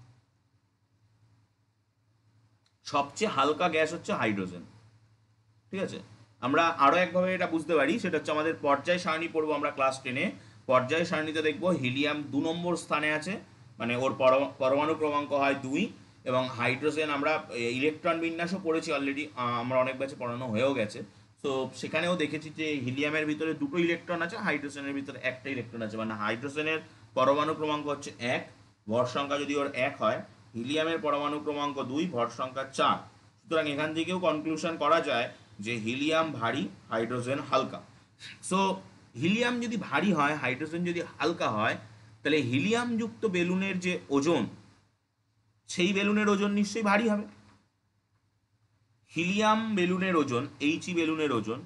সবচেয়ে হালকা গ্যাস হচ্ছে হাইড্রোজেন। ঠিক আছে, আমরা আরও একভাবে এটা বুঝতে পারি, সেটা হচ্ছে আমাদের পর্যায় সারণী পড়বো আমরা ক্লাস 10-এ। পর্যায় সারণীতে দেখবো হিলিয়াম 2 নম্বর স্থানে আছে, মানে ওর পরমাণু ক্রমাঙ্ক হয় 2। এবং হাইড্রোজেন আমরা ইলেকট্রন বিন্যাসও পড়েছি অলরেডি, আমরা অনেক ব্যাচে পড়ানো হয়েও গেছে। তো সেখানেও দেখেছি যে হিলিয়ামের ভিতরে 2টো ইলেকট্রন আছে, হাইড্রোজেনের ভিতরে একটা ইলেকট্রন আছে, মানে হাইড্রোজেনের পরমাণু ক্রমাঙ্ক হচ্ছে 1, ভর সংখ্যা যদি ওর 1 হয়। হিলিয়ামের পরমাণু ক্রমাঙ্ক 2, ভর সংখ্যা 4। সুতরাং এখান থেকেও কনক্লুশন করা যায় যে হিলিয়াম ভারী, হাইড্রোজেন হালকা। সো হিলিয়াম যদি ভারী হয়, হাইড্রোজেন যদি হালকা হয়, তাহলে হিলিয়ামযুক্ত বেলুনের যে ওজন, সেই বেলুনের ওজন নিশ্চয়ই ভারী হবে। হিলিয়াম বেলুনের ওজন, এইচই বেলুনের ওজন,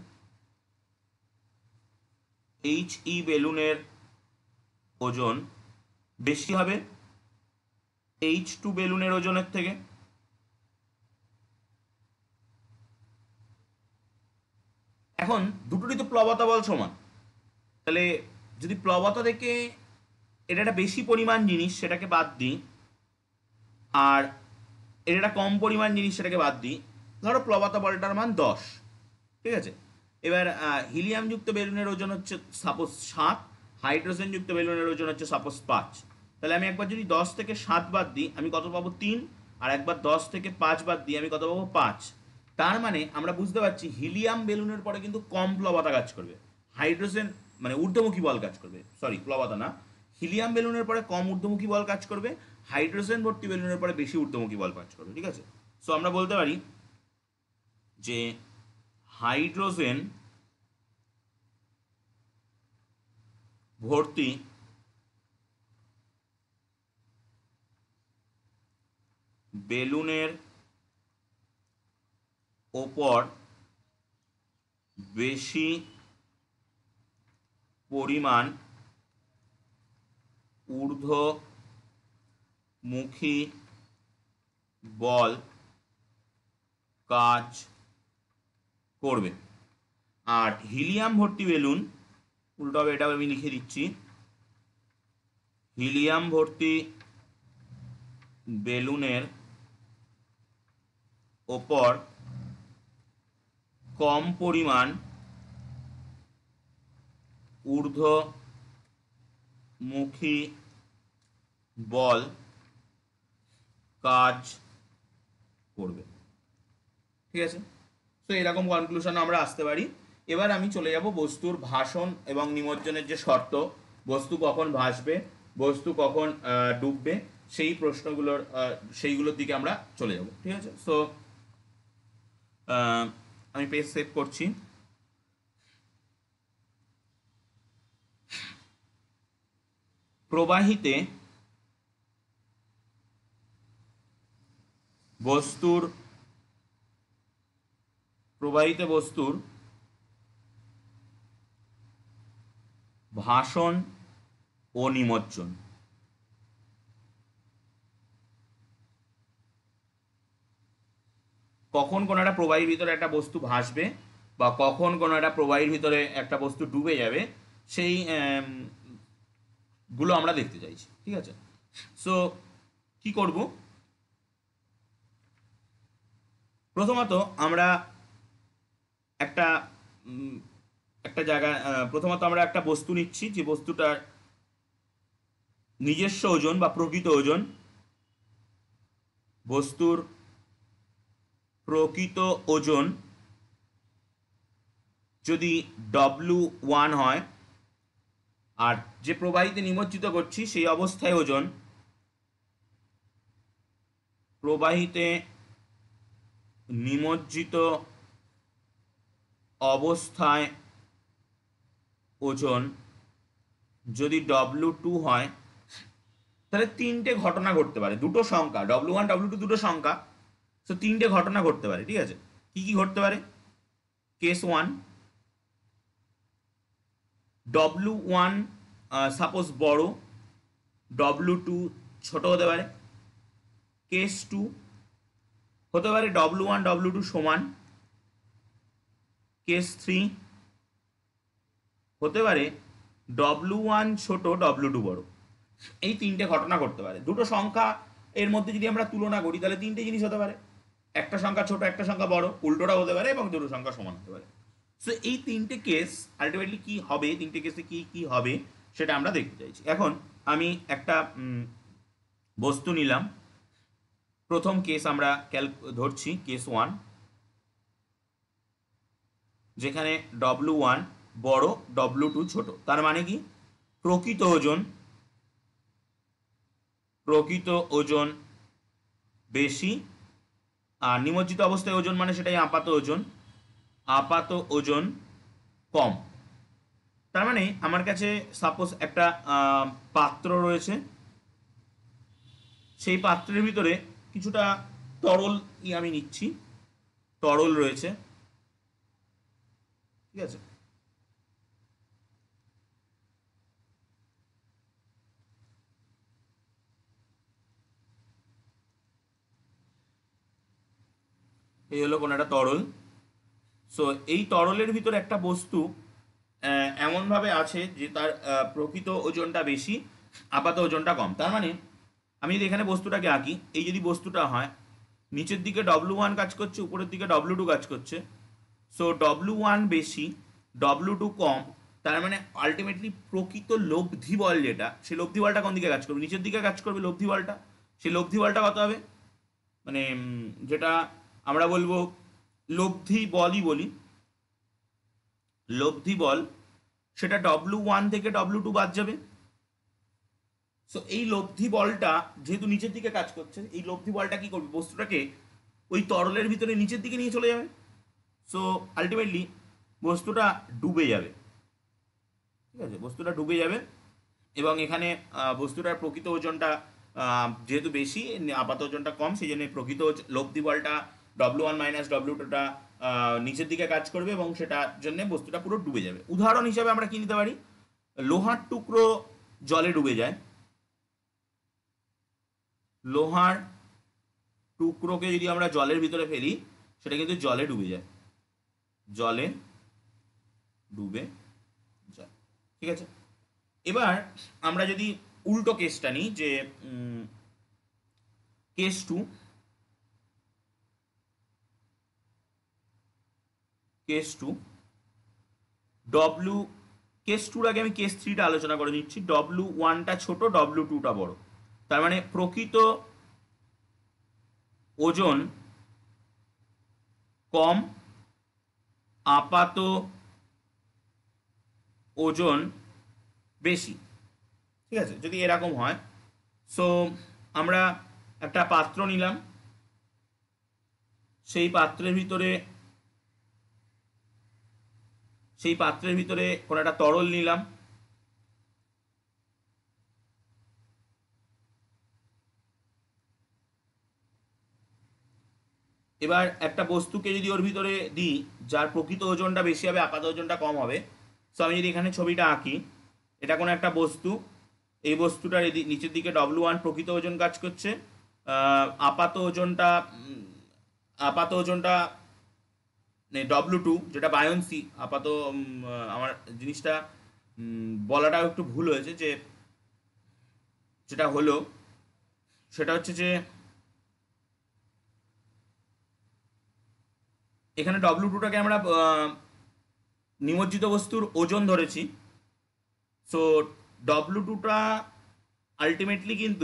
এইচই বেলুনের ওজন বেশি হবে H2 বেলুনের ওজনের থেকে। এখন দুটোরই তো প্লবতা বল সমান, তাহলে যদি প্লবতা থেকে এটা একটা বেশি পরিমাণ জিনিস সেটাকে বাদ দিই, আর এটা একটা কম পরিমাণ জিনিস সেটাকে বাদ দিই, ধরো প্লবতা বলটার মান 10। ঠিক আছে, এবার হিলিয়ামযুক্ত বেলুনের ওজন হচ্ছে সাপোজ 7, হাইড্রোজেনযুক্ত বেলুনের ওজন হচ্ছে সাপোজ 5। তাহলে আমি একবার যদি 10 থেকে 7 বাদ দিই আমি কত পাবো? 3। আর একবার 10 থেকে 5 বাদ দিই আমি কত পাবো? 5। তার মানে আমরা বুঝতে পারছি হিলিয়াম বেলুনের পরে কিন্তু কম প্লবতা কাজ করবে, হাইড্রোজেন মানে ঊর্ধ্বমুখী বল কাজ করবে, সরি প্লবতা না, হিলিয়াম বেলুনের পরে কম ঊর্ধ্বমুখী বল কাজ করবে, হাইড্রোজেন ভর্তি বেলুনের পরে বেশি ঊর্ধ্বমুখী বল কাজ করবে। ঠিক আছে, সো আমরা বলতে পারি যে হাইড্রোজেন ভর্তি বেলুনের ওপর বেশি পরিমাণ ঊর্ধ্বমুখী বল কাজ করবে। আর হিলিয়াম ভর্তি বেলুন উল্টো হবে, এটাও আমি লিখে দিচ্ছি, হিলিয়াম ভর্তি বেলুনের ওপর কম পরিমাণ ঊর্ধ্বমুখী বল কাজ করবে। ঠিক আছে, তো এরকম কনক্লুশন আমরা আসতে পারি। এবার আমি চলে যাব বস্তুর ভাসন এবং নিমজ্জনের যে শর্ত, বস্তু কখন ভাসবে, বস্তু কখন ডুববে, সেই প্রশ্নগুলোর সেইগুলোর দিকে আমরা চলে যাব। ঠিক আছে, সো আমি পেজ সেভ করছি। প্রবাহিতে বস্তুর ভাসন ও নিমজ্জন। কখন কোনো একটা প্রবাহীর ভিতরে একটা বস্তু ভাসবে বা কখন কোনো একটা প্রবাহীর ভিতরে একটা বস্তু ডুবে যাবে, সেই গুলো আমরা দেখতে চাইছি। ঠিক আছে, সো কি করব? প্রথমত আমরা একটা একটা জায়গা প্রথমত আমরা একটা বস্তু নিচ্ছি, যে বস্তুটার নিজস্ব ওজন বা প্রকৃত ওজন, বস্তুর প্রকৃত ওজন যদি W1 হয়, আর যে প্রবাহীতে নিমজ্জিত করছি সেই অবস্থায় ওজন, প্রবাহীতে নিমজ্জিত অবস্থায় ওজন যদি W2 হয়, তাহলে তিনটে ঘটনা ঘটতে পারে, দুটো সংখ্যা W1 W2 দুটো সংখ্যা, তো তিনটে ঘটনা ঘটতে পারে। ঠিক আছে, কি কি ঘটতে পারে? কেস ওয়ান, W1 সাপোজ বড়, W2 ছোট হতে পারে। কেস টু হতে পারে W1 W2 সমান। কেস থ্রি হতে পারে W1 ছোট W2 বড়। এই তিনটে ঘটনা ঘটতে পারে। দুটো সংখ্যা এর মধ্যে যদি আমরা তুলনা করি তাহলে তিনটে জিনিস হতে পারে, একটা সংখ্যা ছোট একটা সংখ্যা বড়, উল্টোটা হতে পারে, এবং দুটো সংখ্যা সমান হতে পারে। সো এই তিনটে কেস আলটিমেটলি কি হবে, তিনটে কেসে কি কি হবে সেটা আমরা দেখতে চাইছি। এখন আমি একটা বস্তু নিলাম। প্রথম কেস আমরা ধরছি কেস ওয়ান, যেখানে W1 বড় W2 ছোট। তার মানে কি? প্রকৃত ওজন বেশি, আর নিমজ্জিত অবস্থায় ওজন মানে সেটাই আপাত ওজন কম। তার মানে আমার কাছে সাপোজ একটা পাত্র রয়েছে, সেই পাত্রের ভিতরে কিছুটা তরল আমি নিচ্ছি, তরল রয়েছে। ঠিক আছে, এই হলো কোনো একটা তরল। সো এই তরলের ভিতরে একটা বস্তু এমনভাবে আছে যে তার প্রকৃত ওজনটা বেশি, আপাত ওজনটা কম। তার মানে আমি যদি এখানে বস্তুটাকে আঁকি, এই যদি বস্তুটা হয়, নিচের দিকে W1 কাজ করছে, উপরের দিকে W2 কাজ করছে। সো W1 বেশি, W2 কম। তার মানে আলটিমেটলি প্রকৃত লব্ধি বল যেটা, সেই লব্ধি বলটা কোন দিকে কাজ করবে? নিচের দিকে কাজ করবে লব্ধি বলটা। সেই লব্ধি বলটা কত হবে? মানে যেটা আমরা বলবো লব্ধি বলই বলি, লব্ধি বল, সেটা W1 থেকে W2 বাদ যাবে। সো এই লব্ধি বলটা যেহেতু নিচের দিকে কাজ করছে, এই লব্ধি বলটা কি করবে? বস্তুটাকে ওই তরলের ভিতরে নিচের দিকে নিয়ে চলে যাবে। সো আলটিমেটলি বস্তুটা ডুবে যাবে। ঠিক আছে, বস্তুটা ডুবে যাবে, এবং এখানে বস্তুটার প্রকৃত ওজনটা যেহেতু বেশি, আপাত ওজনটা কম, সেই জন্য প্রকৃত লব্ধি বলটা W1 মাইনাস W2টা নিচের দিকে কাজ করবে, এবং সেটার জন্য বস্তুটা পুরো ডুবে যাবে। উদাহরণ হিসাবে আমরা কি নিতে পারি? লোহার টুকরো জলে ডুবে যায়, লোহার টুকরোকে যদি আমরা জলের ভিতরে ফেলি, সেটা কিন্তু জলে ডুবে যায়, জলে ডুবে যায়। ঠিক আছে, এবার আমরা যদি উল্টো কেসটা নিই, যে কেস টু, কেস টুর আগে আমি কেস থ্রিটা আলোচনা করে নিচ্ছি। W1টা ছোট, W2টা বড়। তার মানে প্রকৃত ওজন কম, আপাত ওজন বেশি। ঠিক আছে, যদি এরকম হয়, সো আমরা একটা পাত্র নিলাম, সেই পাত্রের ভিতরে কোনো একটা তরল নিলাম, এবার একটা বস্তুকে যদি ওর ভিতরে দিই যার প্রকৃত ওজনটা বেশি হবে, আপাত ওজনটা কম হবে। সো আমি যদি এখানে ছবিটা আঁকি, এটা কোনো একটা বস্তু, এই বস্তুটার নিচের দিকে W1 প্রকৃত ওজন কাজ করছে, আপাত ওজনটা W2 যেটা বায়ন্সি আপাত, আমার জিনিসটা বলাটাও একটু ভুল হয়েছে, যে যেটা হলো সেটা হচ্ছে যে এখানে W2টাকে আমরা নিমজ্জিত বস্তুর ওজন ধরেছি। সো W2টা আলটিমেটলি কিন্তু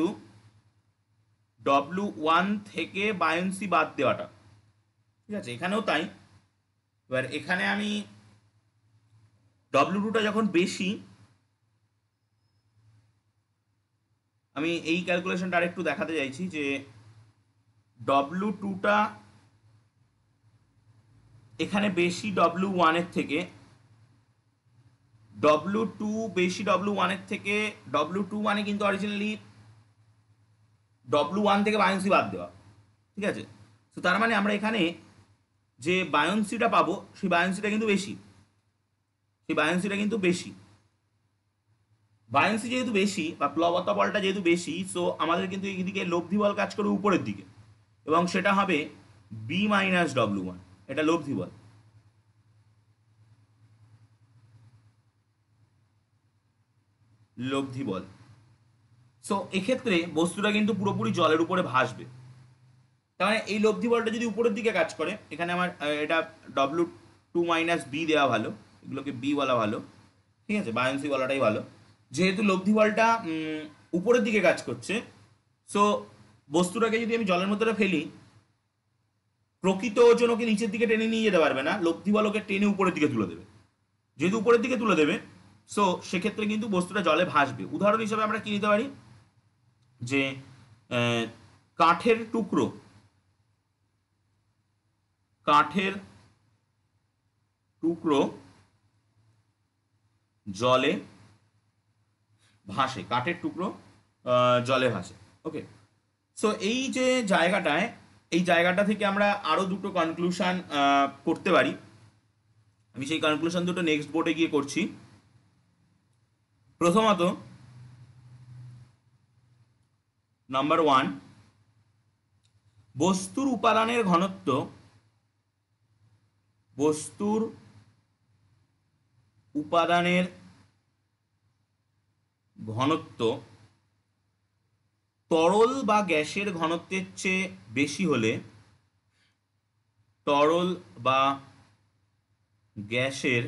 W1 থেকে বায়ন্সি বাদ দেওয়াটা। ঠিক আছে, এখানেও তাই। এবার এখানে আমি W2টা যখন বেশি, আমি এই ক্যালকুলেশনটা আরেকটু দেখাতে চাইছি, যে W2টা এখানে বেশি W1 এর থেকে, W2 বেশি W1 এর থেকে। W2 মানে কিন্তু অরিজিনালি W1 থেকে বায়োন্সি বাদ দেওয়া, ঠিক আছে। তো তার মানে আমরা এখানে যে বায়োন্সিটা পাবো সেই বায়োন্সিটা কিন্তু বেশি, সেই বায়োন্সিটা কিন্তু বেশি। বায়োন্সি যেহেতু বেশি বা প্লবতা বলটা যেহেতু বেশি, সো আমাদের কিন্তু এইদিকে লব্ধি বল কাজ করে উপরের দিকে, এবং সেটা হবে B-W1, এটা লব্ধি বল। লব্ধি বল। সো এক্ষেত্রে বস্তুটা কিন্তু পুরোপুরি জলের উপরে ভাসবে। তার মানে এই লব্ধি বলটা যদি উপরের দিকে কাজ করে, এখানে আমার এটা W2-B দেওয়া ভালো, এগুলোকে বি বলা ভালো, ঠিক আছে, বায়োন্সি বলাটাই ভালো। যেহেতু লব্ধি বলটা উপরের দিকে কাজ করছে, সো বস্তুটাকে যদি আমি জলের মধ্যে ফেলি, প্রকৃত ওজন ওকে নিচের দিকে টেনে নিয়ে যেতে পারবে না, লব্ধি বল ওকে টেনে উপরের দিকে তুলে দেবে। যেহেতু উপরের দিকে তুলে দেবে, সো সেক্ষেত্রে কিন্তু বস্তুটা জলে ভাসবে। উদাহরণ হিসাবে আমরা কি নিতে পারি, যে কাঠের টুকরো, কাঠের টুকরো জলে ভাসে, কাঠের টুকরো জলে ভাসে। ওকে, সো এই যে জায়গাটায়, এই জায়গাটা থেকে আমরা আরো দুটো কনক্লুশন করতে পারি। আমি সেই কনক্লুশন দুটো নেক্সট বোর্ডে গিয়ে করছি। প্রথমত, নাম্বার 1, বস্তুর উপাদানের ঘনত্ব, বস্তুর উপাদানের ঘনত্ব তরল বা গ্যাসের ঘনত্বের চেয়ে বেশি হলে, তরল বা গ্যাসের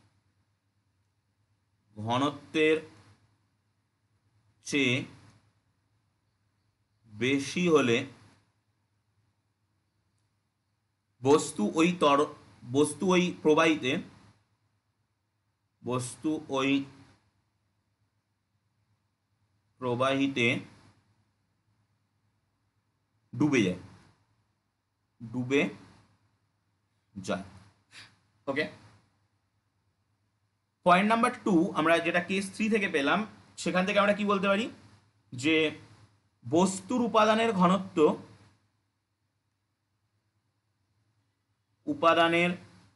ঘনত্বের চেয়ে বেশি হলে বস্তু ওই প্রবাহিতে, বস্তু ওই প্রবাহিতে ডুবে যায়, ডুবে যায়। ওকে, পয়েন্ট নাম্বার 2 আমরা যেটা কেস 3 থেকে পেলাম, সেখান থেকে আমরা কি বলতে পারি, যে বস্তুর উপাদানের ঘনত্ব, উপাদানের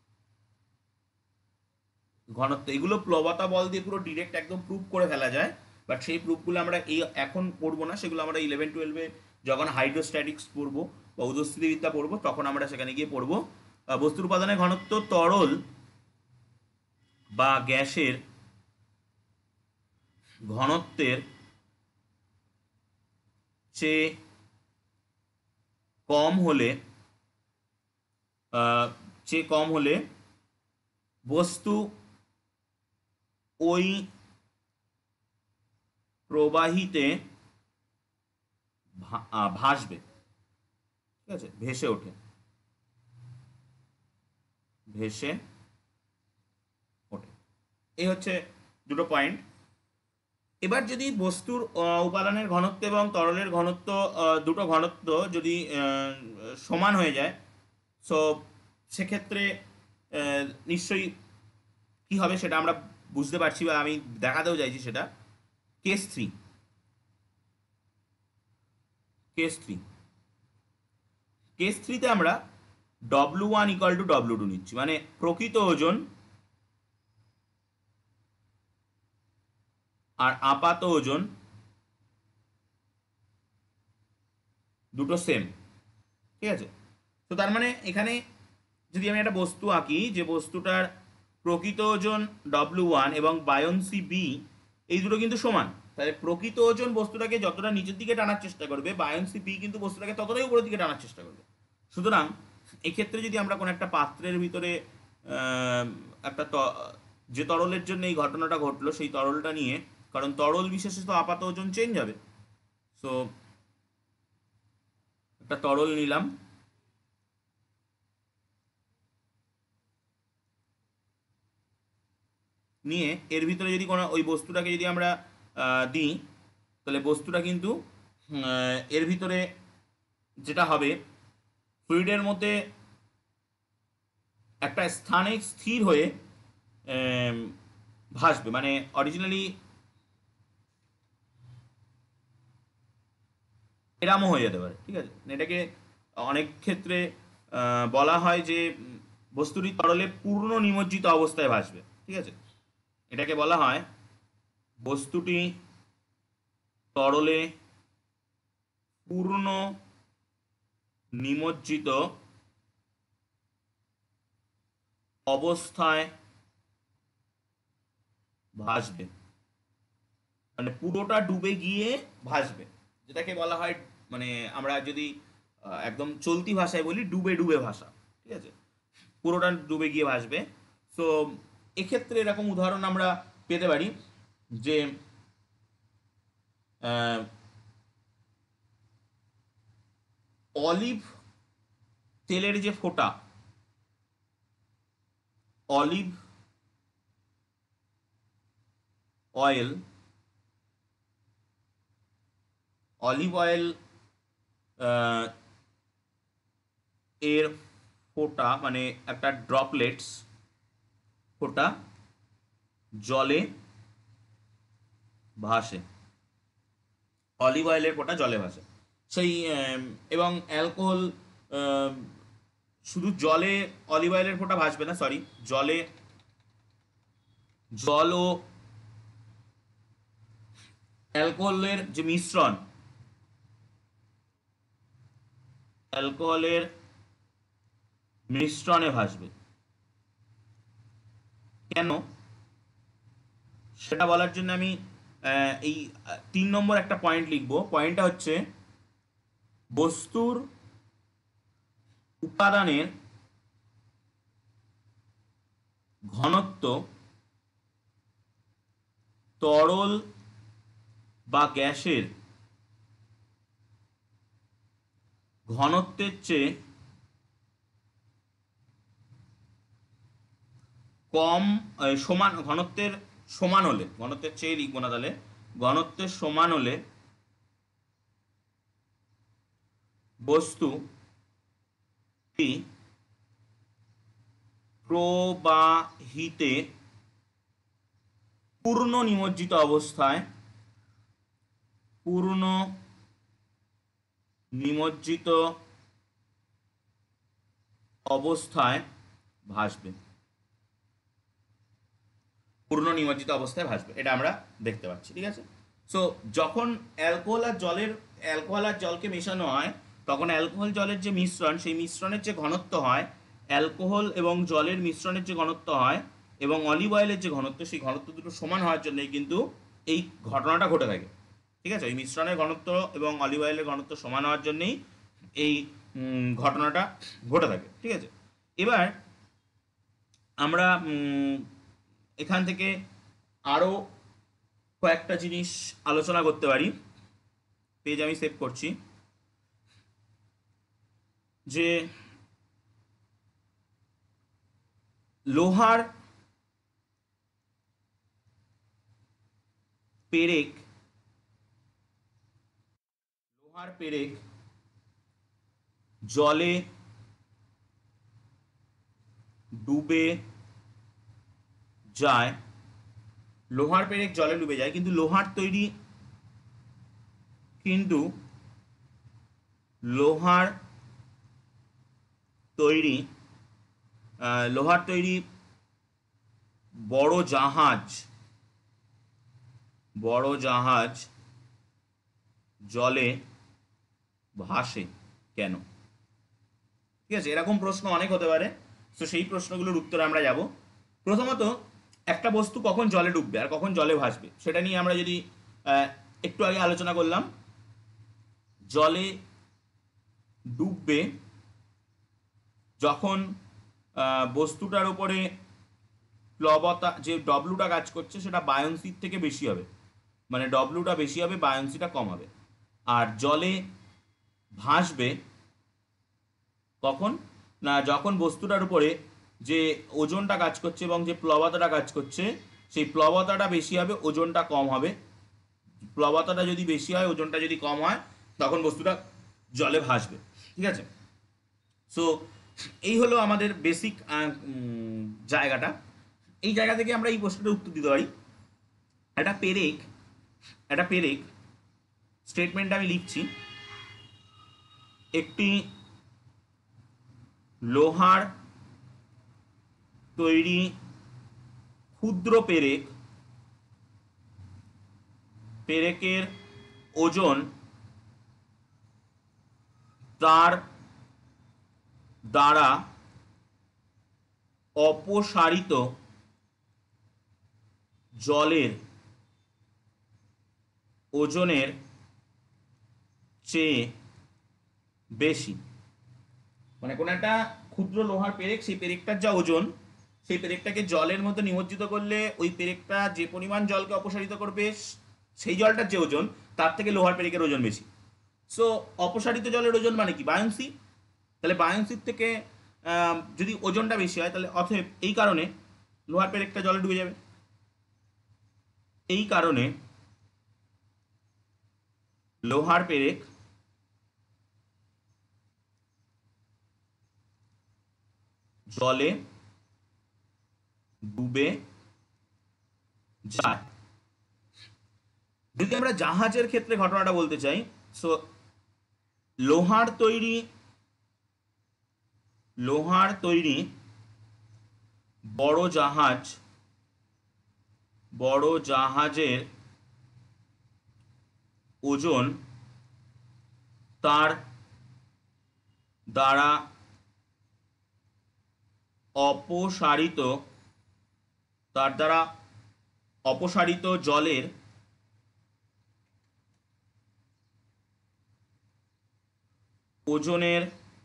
ঘনত্ব, এগুলো প্লবতা বল দিয়ে পুরো ডিরেক্ট একদম প্রুভ করে ফেলা যায়, বাট সেই প্রুফগুলো আমরা এই এখন পড়বো না, সেগুলো আমরা 11-12-এ যখন হাইড্রোস্ট্যাটিক্স পড়বো বা উদস্থিতিবিদ্যা পড়বো তখন আমরা সেখানে গিয়ে পড়বো। বস্তুর উপাদানের ঘনত্ব তরল বা গ্যাসের ঘনত্বের চেয়ে কম হলে, বস্তু ওই প্রবাহিতে ভাসবে, ঠিক আছে, ভেসে ওঠে, ভেসে ওঠে। এই হচ্ছে দুটো পয়েন্ট। এবার যদি বস্তুর উপাদানের ঘনত্ব এবং তরলের ঘনত্ব, দুটো ঘনত্ব যদি সমান হয়ে যায়, সো সেক্ষেত্রে নিশ্চয়ই কি হবে সেটা আমরা বুঝতে পারছি বা আমি দেখাতেও চাইছি সেটা। কেস 3, কেস 3, কেস 3তে আমরা W1 = W2 নিচ্ছি, মানে প্রকৃত ওজন আর আপাত ওজন দুটো সেম, ঠিক আছে। তো তার মানে এখানে যদি আমি একটা বস্তু আঁকি, যে বস্তুটার প্রকৃত ওজন W1 এবং বায়োন্সি B, এই দুটো কিন্তু সমান, তাহলে প্রকৃত ওজন বস্তুটাকে যতটা নিচের দিকে টানার চেষ্টা করবে, বায়োন্সি B কিন্তু বস্তুটাকে ততটাই উপরের দিকে টানার চেষ্টা করবে। সুতরাং এক্ষেত্রে যদি আমরা কোনো একটা পাত্রের ভিতরে একটা যে তরলের জন্য এই ঘটনাটা ঘটলো সেই তরলটা নিয়ে, কারণ তরল বিশেষে তো আপাত ওজন চেঞ্জ হবে, সো একটা তরল নিলাম, নিয়ে এর ভিতরে যদি কোনো ওই বস্তুটাকে যদি আমরা দিই, তাহলে বস্তুটা কিন্তু এর ভিতরে যেটা হবে, ফ্লুইডের মধ্যে একটা স্থানে স্থির হয়ে ভাসবে। মানে অরিজিনালি এরমও হয়ে যেতে পারে, ঠিক আছে। এটাকে অনেক ক্ষেত্রে বলা হয় যে বস্তুটি তরলে পূর্ণ নিমজ্জিত অবস্থায় ভাসবে, ঠিক আছে। এটাকে বলা হয় বস্তুটি তরলে পূর্ণ নিমজ্জিত অবস্থায় ভাসবে, মানে পুরোটা ডুবে গিয়ে ভাসবে, যেটাকে বলা হয় মানে আমরা যদি একদম চলতি ভাষায় বলি ডুবে ডুবে ভাষা, ঠিক আছে। পুরোটা ডুবে গিয়ে ভাসবে। সো এক্ষেত্রে এরকম উদাহরণ আমরা পেতে পারি যে আহ, অলিভ তেলের যে ফোঁটা, অলিভ অয়েল, অলিভ অয়েল এর ফোঁটা মানে একটা ড্রপলেটস ফোঁটা জলে ভাসে, অলিভ অয়েলের ফোঁটা জলে ভাসে। সেই এবং অ্যালকোহল, শুধু জলে অলিভ অয়েলের ফোঁটা ভাসবে না, সরি, জলে জল ও অ্যালকোহলের যে মিশ্রণ, অ্যালকোহলের মিশ্রণে ভাসবে। কেন সেটা বলার জন্য আমি এই 3 নম্বর একটা পয়েন্ট লিখবো। পয়েন্টটা হচ্ছে বস্তুর উপাদানের ঘনত্ব তরল বা গ্যাসের ঘনত্বের চেয়ে কম, সমান, ঘনত্বের সমান হলে, ঘনত্বের চেয়ে লিখবো না তাহলে, ঘনত্বের সমান হলে বস্তু প্রবাহিতে পূর্ণ নিমজ্জিত অবস্থায়, পূর্ণ নিমজ্জিত অবস্থায় ভাসবে, পূর্ণ নিমজ্জিত অবস্থায় ভাসবে, এটা আমরা দেখতে পাচ্ছি, ঠিক আছে। সো যখন অ্যালকোহল আর জলকে মেশানো হয়, তখন অ্যালকোহল জলের যে মিশ্রণ, সেই মিশ্রণের যে ঘনত্ব হয়, অ্যালকোহল এবং জলের মিশ্রণের যে ঘনত্ব হয় এবং অলিভ অয়েলের যে ঘনত্ব, সেই ঘনত্ব দুটো সমান হওয়ার জন্যই কিন্তু এই ঘটনাটা ঘটে থাকে, ঠিক আছে। এই মিশ্রণের ঘনত্ব এবং অলিভ অয়েলের ঘনত্ব সমান হওয়ার জন্যই এই ঘটনাটা ঘটে থাকে, ঠিক আছে। এবার আমরা এখান থেকে আরও কয়েকটা জিনিস আলোচনা করতে পারি। পেজ আমি সেভ করছি। যে লোহার পেরেক, লোহার পেরেক জলে ডুবে যায়, লোহার পেরেক জলে ডুবে যায়, কিন্তু লোহার তৈরি, কিন্তু লোহার তৈরি লোহার তৈরি বড় জাহাজ, বড় জাহাজ জলে ভাসে কেন, ঠিক আছে। এরকম প্রশ্ন অনেক হতে পারে। তো সেই প্রশ্নগুলোর উত্তরে আমরা যাব। প্রথমত, একটা বস্তু কখন জলে ডুববে আর কখন জলে ভাসবে সেটা নিয়ে আমরা যদি একটু আগে আলোচনা করলাম। জলে ডুববে যখন বস্তুটার উপরে প্লবতা, যে ডব্লুটা কাজ করছে সেটা বায়ন্সির থেকে বেশি হবে, মানে ডব্লুটা বেশি হবে, বায়ন্সিটা কম হবে। আর জলে ভাসবে কখন না, যখন বস্তুটার উপরে যে ওজনটা কাজ করছে এবং যে প্লবতাটা কাজ করছে, সেই প্লবতাটা বেশি হবে, ওজনটা কম হবে। প্লবতাটা যদি বেশি হয়, ওজনটা যদি কম হয়, তখন বস্তুটা জলে ভাসবে, ঠিক আছে। সো এই হলো আমাদের বেসিক জায়গাটা। এই জায়গা থেকে আমরা এই প্রশ্নটার উত্তর দিতে পারি। একটা পেরেক, একটা পেরেক স্টেটমেন্ট আমি লিখছি। একটি লোহার তৈরি ক্ষুদ্র পেরেকের ওজন তার দ্বারা অপসারিত জলের ওজনের চেয়ে বেশি। মানে কোনো একটা ক্ষুদ্র লোহার পেরেক, সেই পেরেকটার যা ওজন, সেই পেরেকটাকে জলের মধ্যে নিমজ্জিত করলে ওই পেরেকটা যে পরিমাণ জলকে অপসারিত করবে, সেই জলটার যে ওজন, তার থেকে লোহার পেরেকের ওজন বেশি। সো অপসারিত জলের ওজন মানে কি? বায়ুংসি। তাহলে বায়ুংসির থেকে যদি ওজনটা বেশি হয়, তাহলে অতএব এই কারণে লোহার পেরেকটা জলে ডুবে যাবে। এই কারণে লোহার পেরেক জলে ডুবে যায়। যদি আমরা জাহাজের ক্ষেত্রে ঘটনাটা বলতে চাই, সো লোহার তৈরি বড় জাহাজের ওজন তার দ্বারা অপসারিত জলের ওজনের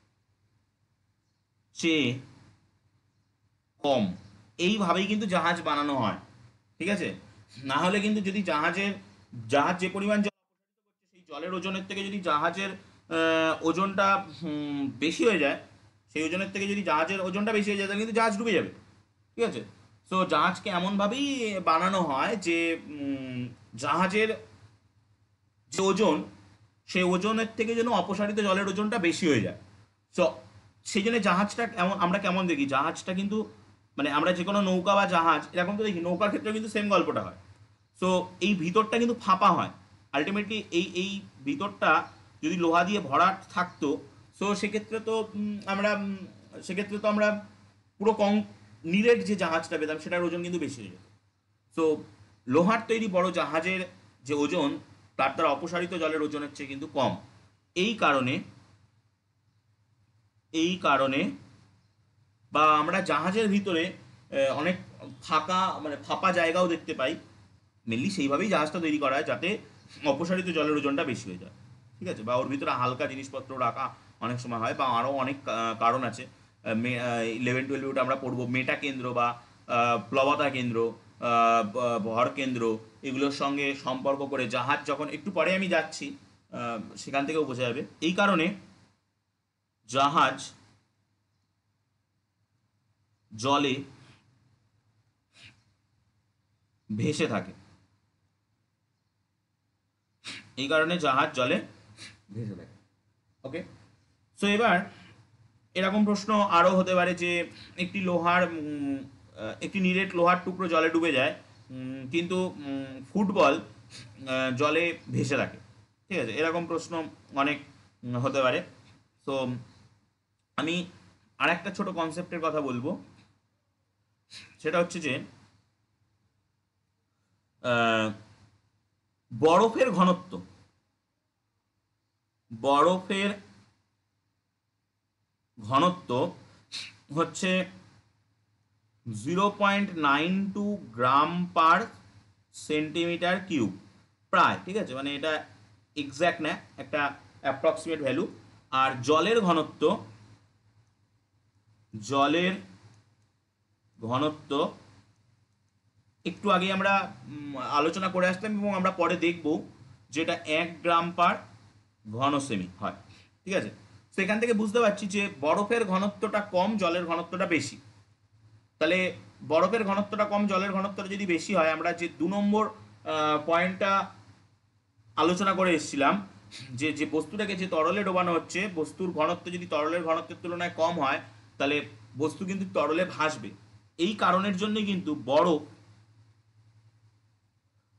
চেয়ে কম। এইভাবেই কিন্তু জাহাজ বানানো হয়, ঠিক আছে? না হলে কিন্তু যদি জাহাজ যে পরিমাণ জল অপসারিত করছে, সেই জলের ওজনের থেকে যদি জাহাজের ওজনটা বেশি হয়ে যায়, সেই ওজনের থেকে যদি জাহাজের ওজনটা বেশি হয়ে যায়, তাহলে কিন্তু জাহাজ ডুবে যাবে, ঠিক আছে? সো জাহাজকে এমনভাবেই বানানো হয় যে জাহাজের যে ওজন, সেই ওজনের থেকে যেন অপসারিত জলের ওজনটা বেশি হয়ে যায়। সো সেই জন্য জাহাজটা আমরা কেমন দেখি, জাহাজটা কিন্তু মানে আমরা যে কোনো নৌকা বা জাহাজ এরকম তো দেখি, নৌকার ক্ষেত্রে কিন্তু সেম গল্পটা হয়। সো এই ভিতরটা কিন্তু ফাঁপা হয় আলটিমেটলি। এই ভিতরটা যদি লোহা দিয়ে ভরা থাকতো, সো সেক্ষেত্রে তো আমরা পুরো নীলের যে জাহাজটা পেতাম, সেটার ওজন কিন্তু বেশি হয়ে যেত। সো লোহার তৈরি বড় জাহাজের যে ওজন, তার দ্বারা অপসারিত জলের ওজনের চেয়ে কিন্তু কম। এই কারণে বা আমরা জাহাজের ভিতরে অনেক ফাঁপা জায়গাও দেখতে পাই। মেনলি সেইভাবেই জাহাজটা তৈরি করা হয়, যাতে অপসারিত জলের ওজনটা বেশি হয়ে যায়, ঠিক আছে? বা ওর ভিতরে হালকা জিনিসপত্র রাখা অনেক সময় হয়, বা আরও অনেক কারণ আছে। 11-12 ওটা আমরা পড়বো, মেটা কেন্দ্র বা প্লবতা কেন্দ্র, ভর কেন্দ্র, এগুলোর সঙ্গে সম্পর্ক করে জাহাজ যখন, একটু পরে আমি যাচ্ছি, সেখান থেকেও বোঝা যাবে। এই কারণে জাহাজ জলে ভেসে থাকে। ওকে। সো এবার এরকম প্রশ্ন আরও হতে পারে যে একটি নিরেট লোহার টুকরো জলে ডুবে যায়, কিন্তু ফুটবল জলে ভেসে থাকে, ঠিক আছে? এরকম প্রশ্ন অনেক হতে পারে। সো আমি আর একটা ছোট কনসেপ্টের কথা বলবো, সেটা হচ্ছে যে বরফের ঘনত্ব হচ্ছে 0.92 গ্রাম পার সেন্টিমিটার কিউব প্রায়, ঠিক আছে? মানে এটা এক্স্যাক্ট না, একটা অ্যাপ্রক্সিমেট ভ্যালু। আর জলের ঘনত্ব একটু আগে আমরা আলোচনা করে আসলাম, এবং আমরা পরে দেখব যেটা 1 গ্রাম পার ঘন সেমি হয়, ঠিক আছে? সেখান থেকে বুঝতে পারছি যে বরফের ঘনত্বটা কম, জলের ঘনত্বটা বেশি। তাহলে বরফের ঘনত্বটা কম, জলের ঘনত্বটা যদি বেশি হয়, আমরা যে 2 নম্বর পয়েন্টটা আলোচনা করে এসেছিলাম, যে বস্তুটাকে যে তরলে ডোবানো হচ্ছে, বস্তুর ঘনত্ব যদি তরলের ঘনত্বের তুলনায় কম হয়, তাহলে বস্তু কিন্তু তরলে ভাসবে। এই কারণের জন্যই কিন্তু বরফ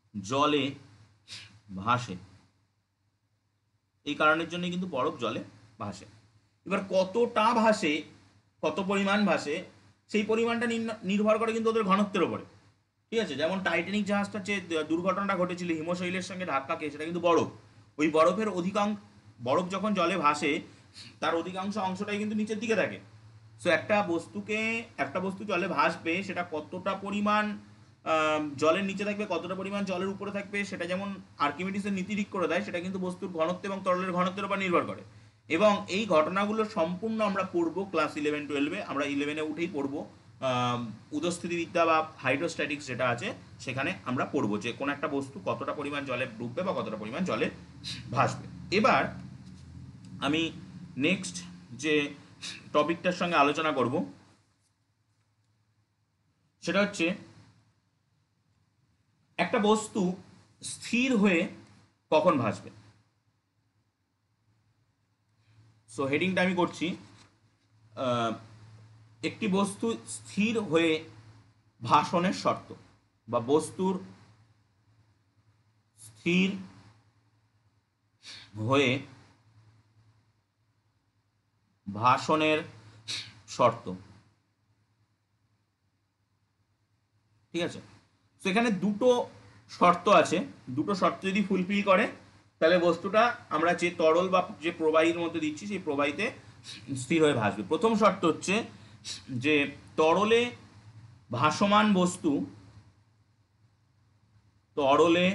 জলে ভাসে। ভাসে। এবার কতটা ভাসে, কত পরিমাণ ভাসে, সেই পরিমাণটা নির্ভর করে কিন্তু ওদের ঘনত্বের ওপরে। ঠিক আছে, যেমন টাইটানিক জাহাজটার যে দুর্ঘটনাটা ঘটেছিল হিমশৈলের সঙ্গে ধাক্কা খেয়ে, সেটা কিন্তু বরফ। ওই বরফের অধিকাংশ, বরফ যখন জলে ভাসে তার অধিকাংশ অংশটাই কিন্তু নিচের দিকে থাকে। সো একটা বস্তু জলে ভাসবে, সেটা কতটা পরিমাণ জলের নিচে থাকবে, কতটা পরিমাণ জলের উপরে থাকবে, সেটা যেমন আর্কিমিডিসের নীতি ঠিক করে দেয়, সেটা কিন্তু বস্তুর ঘনত্ব এবং তরলের ঘনত্বের উপর নির্ভর করে। এবং এই ঘটনাগুলো সম্পূর্ণ আমরা পড়বো ক্লাস 11-12-এ, আমরা 11-এ উঠেই পড়বো। উদস্থিতিবিদ্যা বা হাইড্রোস্ট্যাটিক্স যেটা আছে সেখানে আমরা পড়বো যে কোন একটা বস্তু কতটা পরিমাণ জলে ডুববে বা কতটা পরিমাণ জলে ভাসবে। এবার আমি নেক্সট যে টপিকটার সঙ্গে আলোচনা করব সেটা হচ্ছে একটা বস্তু স্থির হয়ে কখন ভাসবে। সো হেডিংটা আমি করছি, একটি বস্তু স্থির হয়ে ভাসনের শর্ত, বা বস্তুর স্থির হয়ে ভাসনের শর্ত। ঠিক আছে, তো এখানে দুটো শর্ত আছে, দুটো শর্ত যদি ফুলফিল করে তাহলে বস্তুটা আমরা যে তরল বা যে প্রবাহীর মধ্যে দিচ্ছি সেই প্রবাহীতে স্থির হয়ে ভাসবে। প্রথম শর্ত হচ্ছে যে তরলে ভাসমান বস্তু, তরলে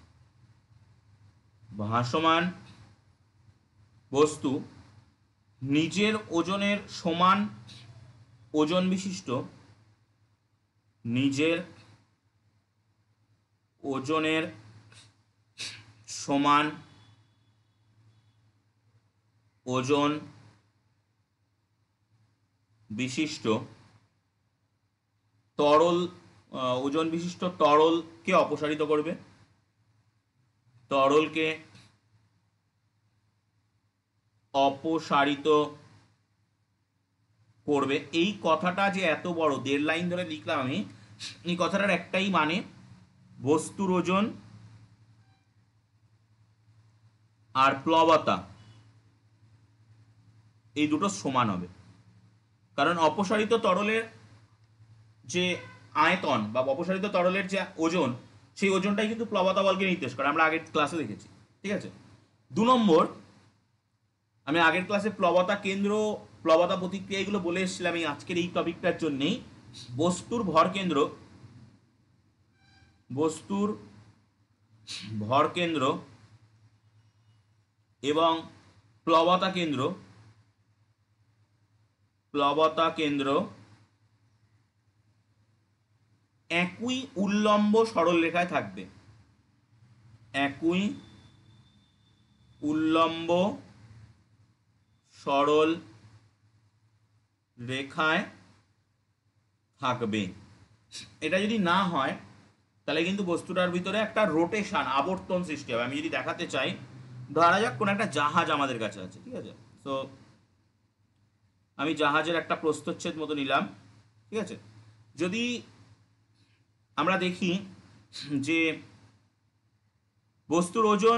ভাসমান বস্তু নিজের ওজনের সমান ওজন বিশিষ্ট, নিজের ওজনের সমান ওজন বিশিষ্ট তরল, ওজন বিশিষ্ট তরলকে অপসারিত করবে, তরলকে অপসারিত করবে। এই কথাটা যে এত বড় 1.5 লাইন ধরে লিখলাম আমি, এই কথাটার একটাই মানে, বস্তুর ওজন আর প্লবতা এই দুটো সমান হবে। কারণ অপসারিত তরলের যে আয়তন বা অপসারিত তরলের যে ওজন, সেই ওজনটাই কিন্তু প্লবতা বলকে নির্দেশ করে, আমরা আগের ক্লাসে দেখেছি। ঠিক আছে, 2 নম্বর, আমি আগের ক্লাসে প্লবতা কেন্দ্র, প্লবতা প্রতিক্রিয়া এগুলো বলে এসেছিলাম। এই আজকের এই টপিকটার জন্যেই বস্তুর ভর কেন্দ্র, বস্তুর ভর কেন্দ্র এবং প্লবতা কেন্দ্র, প্লবতা কেন্দ্র একই উল্লম্ব সরল রেখায় থাকবে, একই উল্লম্ব সরল রেখায় থাকবে। এটা যদি না হয় তাহলে কিন্তু বস্তুটার ভিতরে একটা রোটেশন, আবর্তন সৃষ্টি হবে। আমি যদি দেখাতে চাই, ধরা যাক কোন একটা জাহাজ আমাদের কাছে আছে, ঠিক আছে, তো আমি জাহাজের একটা প্রস্থচ্ছেদ মতো নিলাম। ঠিক আছে, যদি আমরা দেখি যে বস্তুর ওজন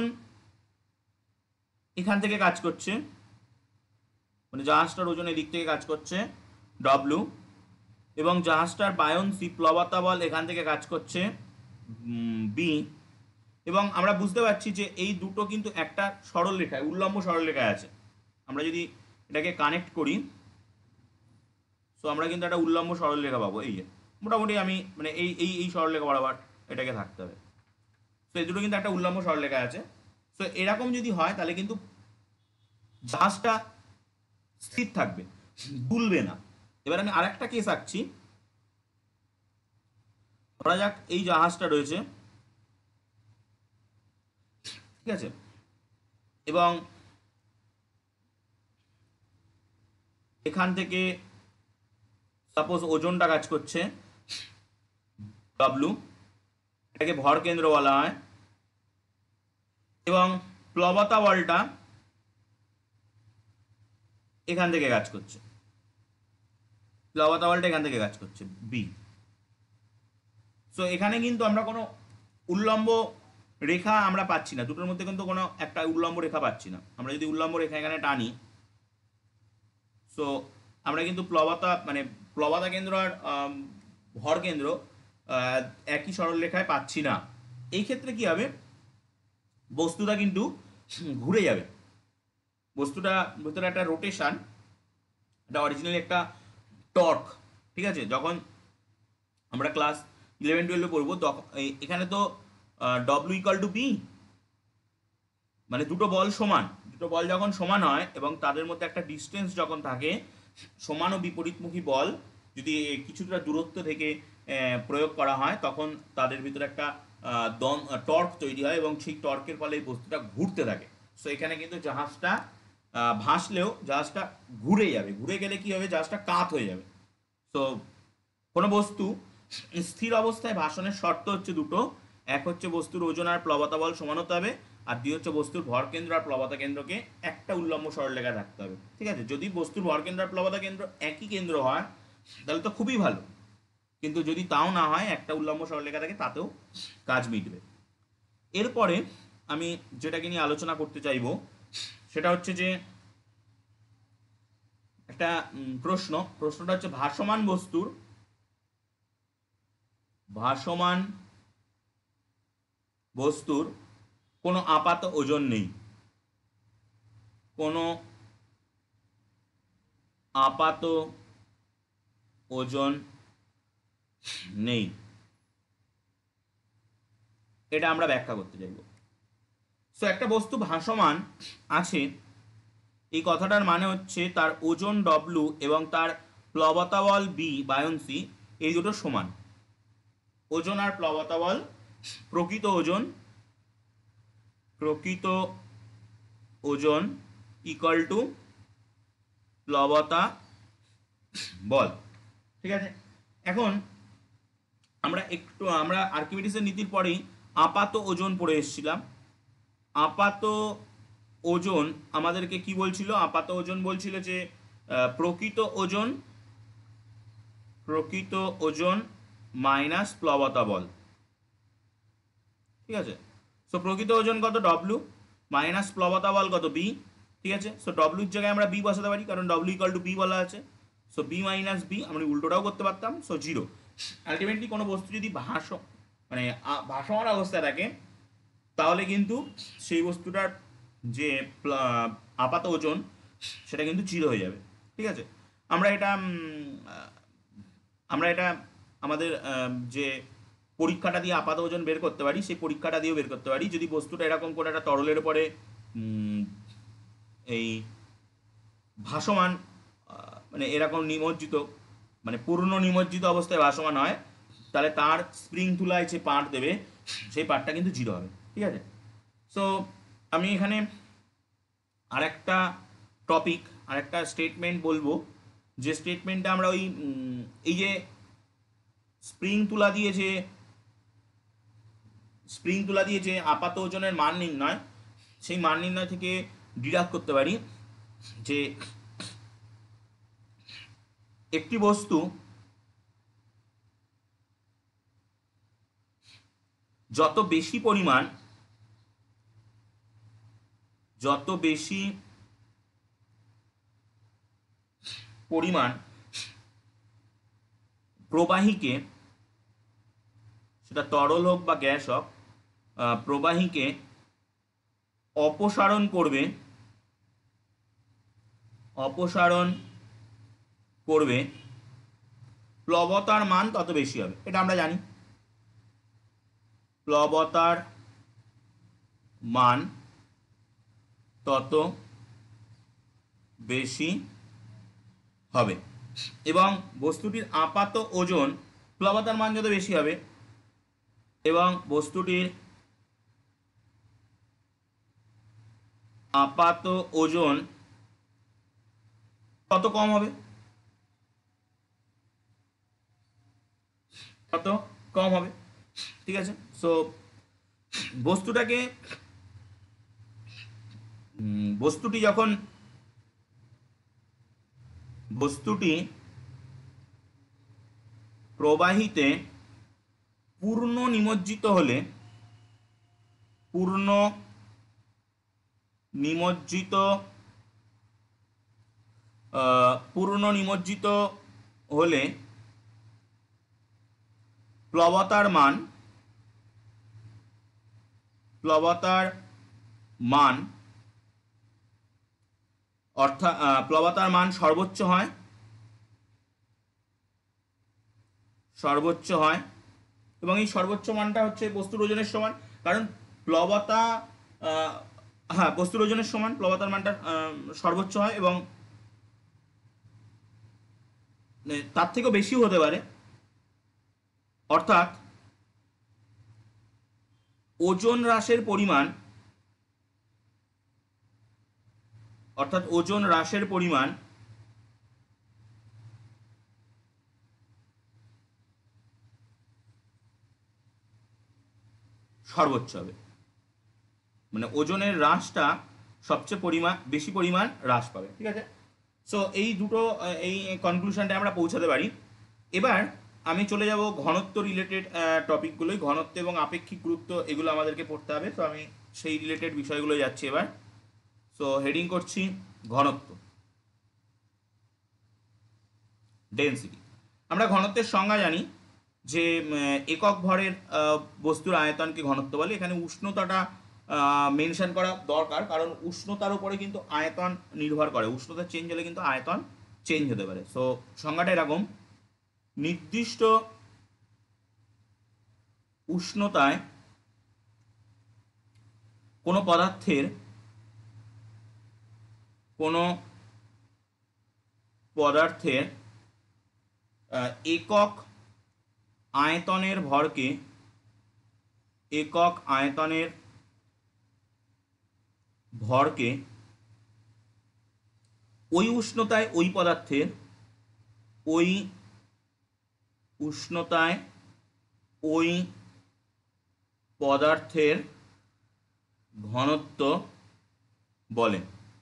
এখান থেকে কাজ করছে, মানে জাহাজটার ওজন এদিক থেকে কাজ করছে ডব্লিউ, এবং জাহাজটার বায়ন্সি প্লবতা বল এখান থেকে কাজ করছে বি, এবং আমরা বুঝতে পারছি যে এই দুটো কিন্তু একটা সরল রেখায়, উল্লম্ব সরল রেখায় আছে। আমরা যদি এটাকে কানেক্ট করি, সো আমরা কিন্তু একটা উল্লম্ব সরল রেখা পাবো। এই মোটামুটি আমি মানে এই এই এই সরল রেখা বরাবর এটাকে থাকতে হবে। সো এই দুটো কিন্তু একটা উল্লম্ব সরল রেখা আছে। সো এরকম যদি হয় তাহলে কিন্তু জাহাজটা স্থির থাকবে, দুলবে না। এবার আমি আরেকটা কেস আঁকছি, ধরা যাক এই জাহাজটা রয়েছে, ঠিক আছে, এবং এখান থেকে সাপোজ ওজনটা কাজ করছে ডব্লু, এটাকে ভর কেন্দ্র বলা হয়, এবং প্লবতা বলটা এখান থেকে কাজ করছে, প্লবতা বলটা এখান থেকে কাজ করছে বি। সো এখানে কিন্তু আমরা কোনো উল্লম্ব রেখা আমরা পাচ্ছি না, দুটোর মধ্যে কিন্তু কোনো একটা উল্লম্ব রেখা পাচ্ছি না। আমরা যদি উল্লম্ব রেখা এখানে টানি, সো আমরা কিন্তু প্লবতা মানে প্লবতা কেন্দ্র আর ভর কেন্দ্র একই সরলরেখায় পাচ্ছি না। এই ক্ষেত্রে কি হবে, বস্তুটা কিন্তু ঘুরে যাবে, বস্তুটা ভিতরে একটা রোটেশন, এটা অরিজিনালি একটা টর্ক, ঠিক আছে। যখন আমরা ক্লাস 11-12 পড়বো তখন এখানে তো ডব্লিউ ইকাল টু পি, মানে দুটো বল সমান, দুটো বল যখন সমান হয় এবং তাদের মধ্যে একটা ডিস্টেন্স যখন থাকে, সমান ও বিপরীতমুখী বল যদি কিছুটা দূরত্ব থেকে প্রয়োগ করা হয়, তখন তাদের ভিতরে একটা টর্ক তৈরি হয় এবং সেই টর্কের ফলে এই বস্তুটা ঘুরতে থাকে। সো এখানে কিন্তু জাহাজটা ভাসলেও জাহাজটা ঘুরে যাবে, ঘুরে গেলে কি হবে, জাহাজটা কাত হয়ে যাবে। তো কোনো বস্তু স্থির অবস্থায় ভাসনের শর্ত হচ্ছে দুটো, এক হচ্ছে বস্তুর ওজন আর প্লবতা বল সমান হতে হবে, আর দুই হচ্ছে বস্তুর ভর কেন্দ্র আর প্লবতা কেন্দ্রকে একটা উল্লম্ব সরলরেখা থাকতে হবে, ঠিক আছে। যদি বস্তুর ভর কেন্দ্র আর প্লবতা কেন্দ্র একই কেন্দ্র হয় তাহলে তো খুবই ভালো, কিন্তু যদি তাও না হয়, একটা উল্লম্ব সরলরেখা থাকে, তাতেও কাজ মিটবে। এরপরে আমি যেটাকে নিয়ে আলোচনা করতে চাইবো সেটা হচ্ছে যে একটা প্রশ্নটা হচ্ছে ভাসমান বস্তুর কোনো আপাত ওজন নেই, কোনো আপাত ওজন নেই, এটা আমরা ব্যাখ্যা করতে চাইব। সো একটা বস্তু ভাসমান আছে, এই কথাটার মানে হচ্ছে তার ওজন ডব্লু এবং তার প্লবতা বল বি বায়ন সি, এই দুটো সমান। ওজন আর প্লবতা বল, প্রকৃত ওজন ইকুয়াল টু প্লবতা বল, ঠিক আছে। এখন আমরা আর্কিমিডিসের নীতির পরেই আপাত ওজন পড়ে এসেছিলাম। আপাত ওজন আমাদেরকে কি বলছিল, আপাত ওজন বলছিল যে প্রকৃত ওজন মাইনাস প্লবতা বল, ঠিক আছে। সো প্রকৃত ওজন কত, ডব্লু, মাইনাস প্লবতা বল কত, বি, ঠিক আছে। সো ডব্লুর জায়গায় আমরা বি বসাতে পারি, কারণ ডব্লু ইকাল টু বি বলা আছে। সো বি মাইনাস বি, আমরা উল্টোটাও করতে পারতাম, সো জিরো। আলটিমেটলি কোনো বস্তু যদি মানে ভাসমান অবস্থায় থাকে, তাহলে কিন্তু সেই বস্তুটার যে আপাত ওজন সেটা কিন্তু জিরো হয়ে যাবে, ঠিক আছে। আমরা এটা আমরা এটা আমাদের যে পরীক্ষাটা দিয়ে আপাত ওজন বের করতে পারি, সেই পরীক্ষাটা দিয়েও বের করতে পারি। যদি বস্তুটা এরকম করে একটা তরলের উপরে এই ভাসমান মানে এরকম নিমজ্জিত, মানে পূর্ণ নিমজ্জিত অবস্থায় ভাসমান হয়, তাহলে তার স্প্রিং তুলায় যে পার্ট দেবে সেই পার্টটা কিন্তু জিরো হবে, ঠিক আছে। সো আমি এখানে আরেকটা আরেকটা স্টেটমেন্ট বলবো, যে স্টেটমেন্টটা আমরা এই যে স্প্রিং তুলা দিয়ে যে আপাত ওজনের মান নির্ণয়, সেই মান নির্ণয় থেকে ডিডাক্ট করতে পারি যে একটি বস্তু যত বেশি পরিমাণ প্রবাহীকে, সেটা তরল হোক বা গ্যাস হোক, প্রবাহীকে অপসারণ করবে, প্লবতার মান তত বেশি হবে। এটা আমরা জানি, প্লবতার মান তত বেশি হবে এবং বস্তুটির আপাত ওজন, প্লবতার মান যত বেশি হবে এবং বস্তুটির আপাত ওজন তত কম হবে, ঠিক আছে। সো বস্তুটি প্রবাহিতে পূর্ণ নিমজ্জিত পূর্ণ নিমজ্জিত হলে প্লবতার মান অর্থাৎ প্লবতার মান সর্বোচ্চ হয় এবং এই সর্বোচ্চ মানটা হচ্ছে বস্তুর ওজনের সমান। কারণ প্লবতা হ্যাঁ বস্তুর ওজনের সমান, প্লবতার মানটা সর্বোচ্চ হয় এবং তার থেকেও বেশিও হতে পারে। অর্থাৎ ওজন হ্রাসের পরিমাণ সর্বোচ্চ হবে, মানে ওজনের হ্রাসটা সবচেয়ে বেশি পরিমাণ হ্রাস পাবে। ঠিক আছে, সো এই দুটো এই কনক্লুশনটা আমরা পৌঁছাতে পারি। এবার আমি চলে যাব ঘনত্ব রিলেটেড টপিকগুলোই। ঘনত্ব এবং আপেক্ষিক গুরুত্ব এগুলো আমাদেরকে পড়তে হবে, তো আমি সেই রিলেটেড বিষয়গুলো যাচ্ছি এবার। সো হেডিং করছি ঘনত্ব, ডেনসিটি। আমরা ঘনত্বের সংজ্ঞা জানি যে একক ভরের বস্তুর আয়তনকে ঘনত্ব বলে। এখানে উষ্ণতাটা মেনশন করা দরকার, কারণ উষ্ণতার উপরে কিন্তু আয়তন নির্ভর করে। উষ্ণতা চেঞ্জ হলে কিন্তু আয়তন চেঞ্জ হতে পারে। সো সংজ্ঞাটা এরকম: নির্দিষ্ট উষ্ণতায় কোনো পদার্থের একক আয়তনের ভরকে ওই উষ্ণতায় ওই পদার্থের ঘনত্ব বলে।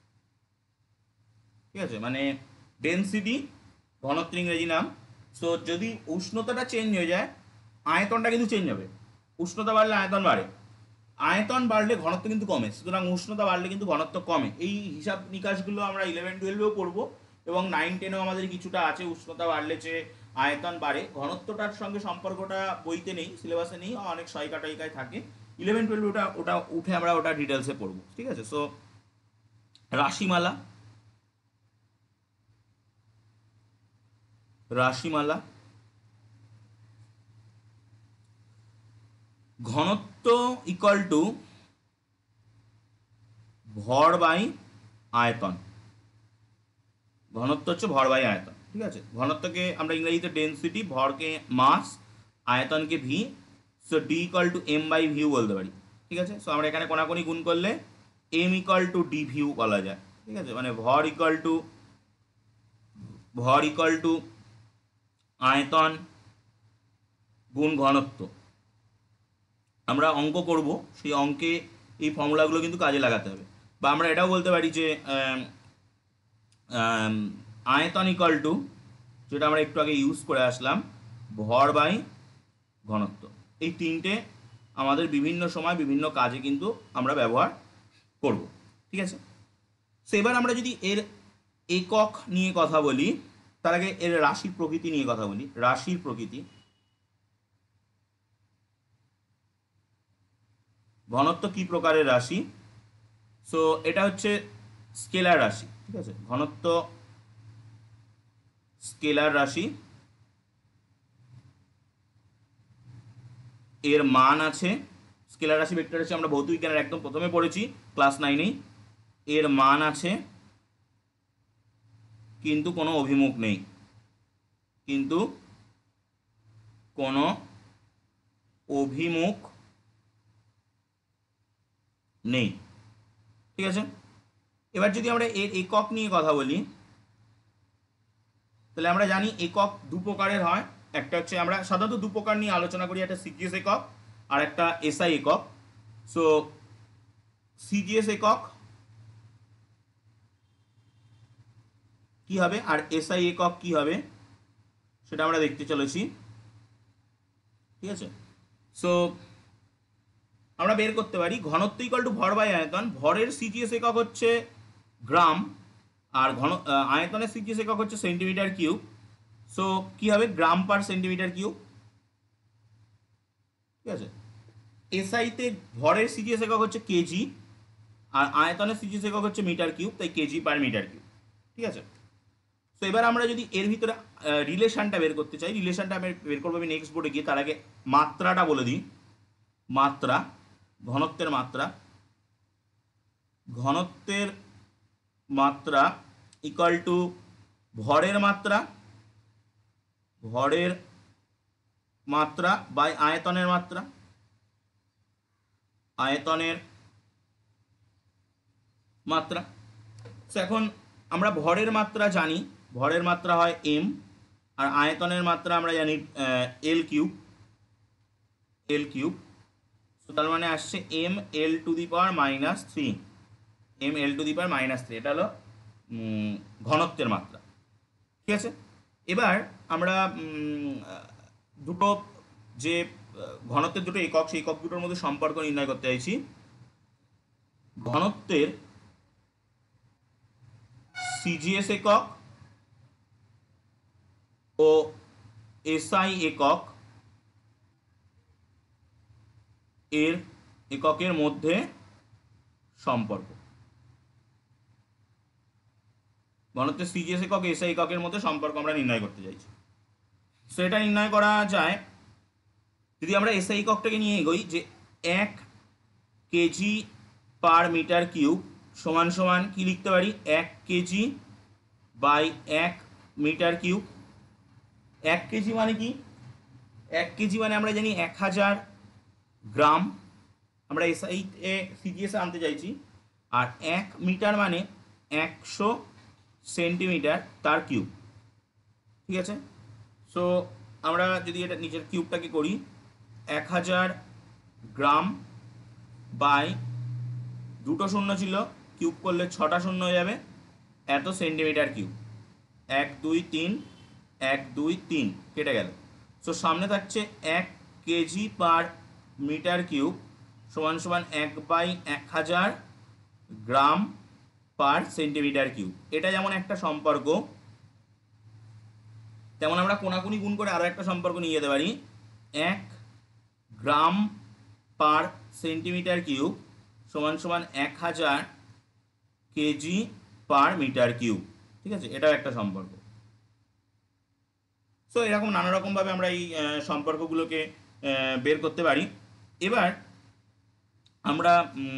ঠিক আছে, মানে ডেনসিটি ঘনত্বের ইংরেজি নাম। সো যদি উষ্ণতাটা চেঞ্জ হয়ে যায়, আয়তনটা কিন্তু চেঞ্জ হবে। উষ্ণতা বাড়লে আয়তন বাড়ে, আয়তন বাড়লে ঘনত্ব কিন্তু কমে। সুতরাং উষ্ণতা বাড়লে কিন্তু ঘনত্ব কমে। এই হিসাব নিকাশগুলো আমরা 11-12-এও পড়বো এবং 9-10-এও আমাদের কিছুটা আছে। উষ্ণতা বাড়লে যে আয়তন বাড়ে, ঘনত্বটার সঙ্গে সম্পর্কটা বইতে নেই, সিলেবাসে নেই, অনেক সহায়িকা টয়িকায় থাকে। 11-12 ওটা উঠে আমরা ওটা ডিটেলসে পড়বো। ঠিক আছে, সো রাশিমালা ঘনত্ব ইকুয়াল টু ভর বাই আয়তন। ঘনত্ব হচ্ছে ভর বাই আয়তন। ঠিক আছে, ঘনত্বকে আমরা ইংরেজিতে ডেনসিটি, ভরকে মাস, আয়তনকে V. So D equal to M by V বলতে পারি। ঠিক আছে, সো আমরা এখানে কোনাকুনি গুণ করলে M equal to D V বলা যায়। ঠিক আছে, মানে ভর ইকুয়াল টু আয়তন গুণ ঘনত্ব। আমরা অঙ্ক করব, সেই অঙ্কে এই ফর্মুলাগুলো কিন্তু কাজে লাগাতে হবে। বা আমরা এটাও বলতে পারি যে আয়তন ইকুয়াল টু, যেটা আমরা একটু আগে ইউজ করে আসলাম, ভর বাই ঘনত্ব। এই তিনটে আমাদের বিভিন্ন সময় বিভিন্ন কাজে কিন্তু আমরা ব্যবহার করব। ঠিক আছে, সো এবার আমরা যদি এর একক নিয়ে কথা বলি, তার আগে এর রাশির প্রকৃতি নিয়ে কথা বলি। রাশির প্রকৃতি, ঘনত্ব কি প্রকারের রাশি? সো এটা হচ্ছে স্কেলার রাশি। ঠিক আছে, ঘনত্ব স্কেলার রাশি, এর মান আছে। স্কেলার রাশি ভেক্টর রাশি আমরা ভৌত বিজ্ঞানের একদম প্রথমে পড়েছি, ক্লাস 9-এই। এর মান আছে কিন্তু কোনো অভিমুখ নেই, ঠিক আছে, এবার যদি আমরা এর একক নিয়ে কথা বলি, তাহলে আমরা জানি একক দু প্রকারের হয়। একটা হচ্ছে, আমরা সাধারণত দু প্রকার নিয়ে আলোচনা করি, একটা সিজিএস একক আর একটা এসআই একক। সো সিজিএস একক কি হবে আর এসআই একক কি হবে সেটা আমরা দেখতে চলেছি। ঠিক আছে, সো আমরা বের করতে পারি ঘনত্ব ইকুয়াল টু ভর বাই আয়তন। ভরের সিজিএস একক হচ্ছে গ্রাম, আর আয়তনের সিজিএস একক হচ্ছে সেন্টিমিটার কিউব। সো কি হবে, গ্রাম পার সেন্টিমিটার কিউব। ঠিক আছে, এসআইতে ভরের সিজিএস একক হচ্ছে কেজি, আর আয়তনের সিজিএস একক হচ্ছে মিটার কিউব, তাই কেজি পার মিটার কিউব। ঠিক আছে, তো এবার আমরা যদি এর ভিতরে রিলেশনটা বের করতে চাই, রিলেশনটা আমি বের করবো আমি নেক্সট বোর্ডে গিয়ে। তার আগে মাত্রাটা বলে দিই। মাত্রা, ঘনত্বের মাত্রা, ঘনত্বের মাত্রা ইকুয়াল টু ভরের মাত্রা, ভরের মাত্রা বাই আয়তনের মাত্রা, আয়তনের মাত্রা। তো এখন আমরা ভরের মাত্রা জানি, ভরের মাত্রা হয় এম, আর আয়তনের মাত্রা আমরা জানি এল কিউব, এল কিউব। তো তার মানে আসছে M L to the power minus three, M L to the power minus three, এটা হলো ঘনত্বের মাত্রা। ঠিক আছে, এবার আমরা দুটো যে ঘনত্বের দুটো একক, সেই একক দুটোর মধ্যে সম্পর্ক নির্ণয় করতে চাইছি। ঘনত্বের সিজিএস একক ও এসআই একক এর এককের মধ্যে সম্পর্ক। ঘনত্বের সিজিএস একক এসআই এককের মধ্যে সম্পর্ক আমরা নির্ণয় করতে চাইছি। সেটা নির্ণয় করা যায় যদি আমরা এসআই এককটাকে নিয়ে এগোই, যে 1 কেজি পার মিটার কিউব সমান সমান কি লিখতে পারি, 1 kg by 1 metre cube. 1 kg মানে কি, 1 কেজি মানে আমরা জানি 1000 গ্রাম, আমরা এসআই সিজিএস আনতে চাইছি। আর 1 মিটার মানে 100 সেন্টিমিটার তার কিউব। ঠিক আছে, সো আমরা যদি এটা নিচের কিউবটাকে করি, 1000 গ্রাম বাই, দুটো শূন্য ছিল, কিউব করলে 6টা শূন্য হয়ে যাবে, এত সেন্টিমিটার কিউব। 1 2 3, 1 2 3 কেটে গেল। সো সামনে থাকছে 1 কেজি পার মিটার কিউব সমান সমান 1/1000 গ্রাম পার সেন্টিমিটার কিউব। এটা যেমন একটা সম্পর্ক, তেমন আমরা কোনাকুনি গুণ করে আরও একটা সম্পর্ক নিয়ে যেতে পারি। 1 গ্রাম পার সেন্টিমিটার কিউব সমান সমান 1000 কেজি পার মিটার কিউব। ঠিক আছে, এটাও একটা সম্পর্ক। সো এরকম নানা রকমভাবে আমরা এই সম্পর্কগুলোকে বের করতে পারি। এবার আমরা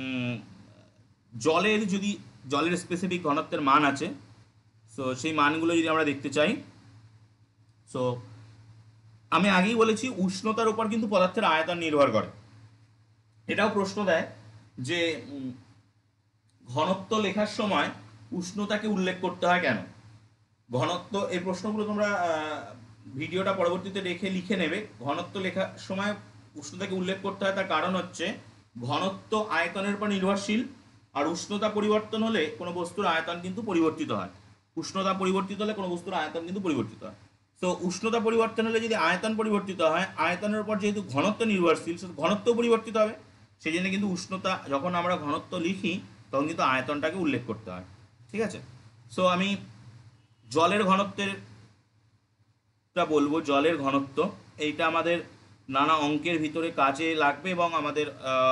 জলের স্পেসিফিক ঘনত্বের মান আছে, সো সেই মানগুলো যদি আমরা দেখতে চাই, সো আমি আগেই বলেছি উষ্ণতার উপর কিন্তু পদার্থের আয়তন নির্ভর করে। এটাও প্রশ্ন দেয় যে ঘনত্ব লেখার সময় উষ্ণতাকে উল্লেখ করতে হয় কেন। ঘনত্ব, এই প্রশ্নগুলো তোমরা ভিডিওটা পরবর্তীতে লিখে নেবে। ঘনত্ব লেখার সময় উষ্ণতাকে উল্লেখ করতে হয়, তার কারণ হচ্ছে ঘনত্ব আয়তনের উপর নির্ভরশীল, আর উষ্ণতা পরিবর্তন হলে কোনো বস্তুর আয়তন কিন্তু পরিবর্তিত হয়। উষ্ণতা পরিবর্তিত হলে কোনো বস্তুর আয়তন কিন্তু পরিবর্তিত হয়। তো উষ্ণতা পরিবর্তন হলে যদি আয়তন পরিবর্তিত হয়, আয়তনের উপর যেহেতু ঘনত্ব নির্ভরশীল, সে ঘনত্ব পরিবর্তিত হবে। সেই জন্য কিন্তু উষ্ণতা, যখন আমরা ঘনত্ব লিখি তখন কিন্তু আয়তনটাকে উল্লেখ করতে হয়। ঠিক আছে, সো আমি জলের ঘনত্বেরটা বলবো। জলের ঘনত্ব এইটা আমাদের নানা অঙ্কের ভিতরে কাজে লাগবে এবং আমাদের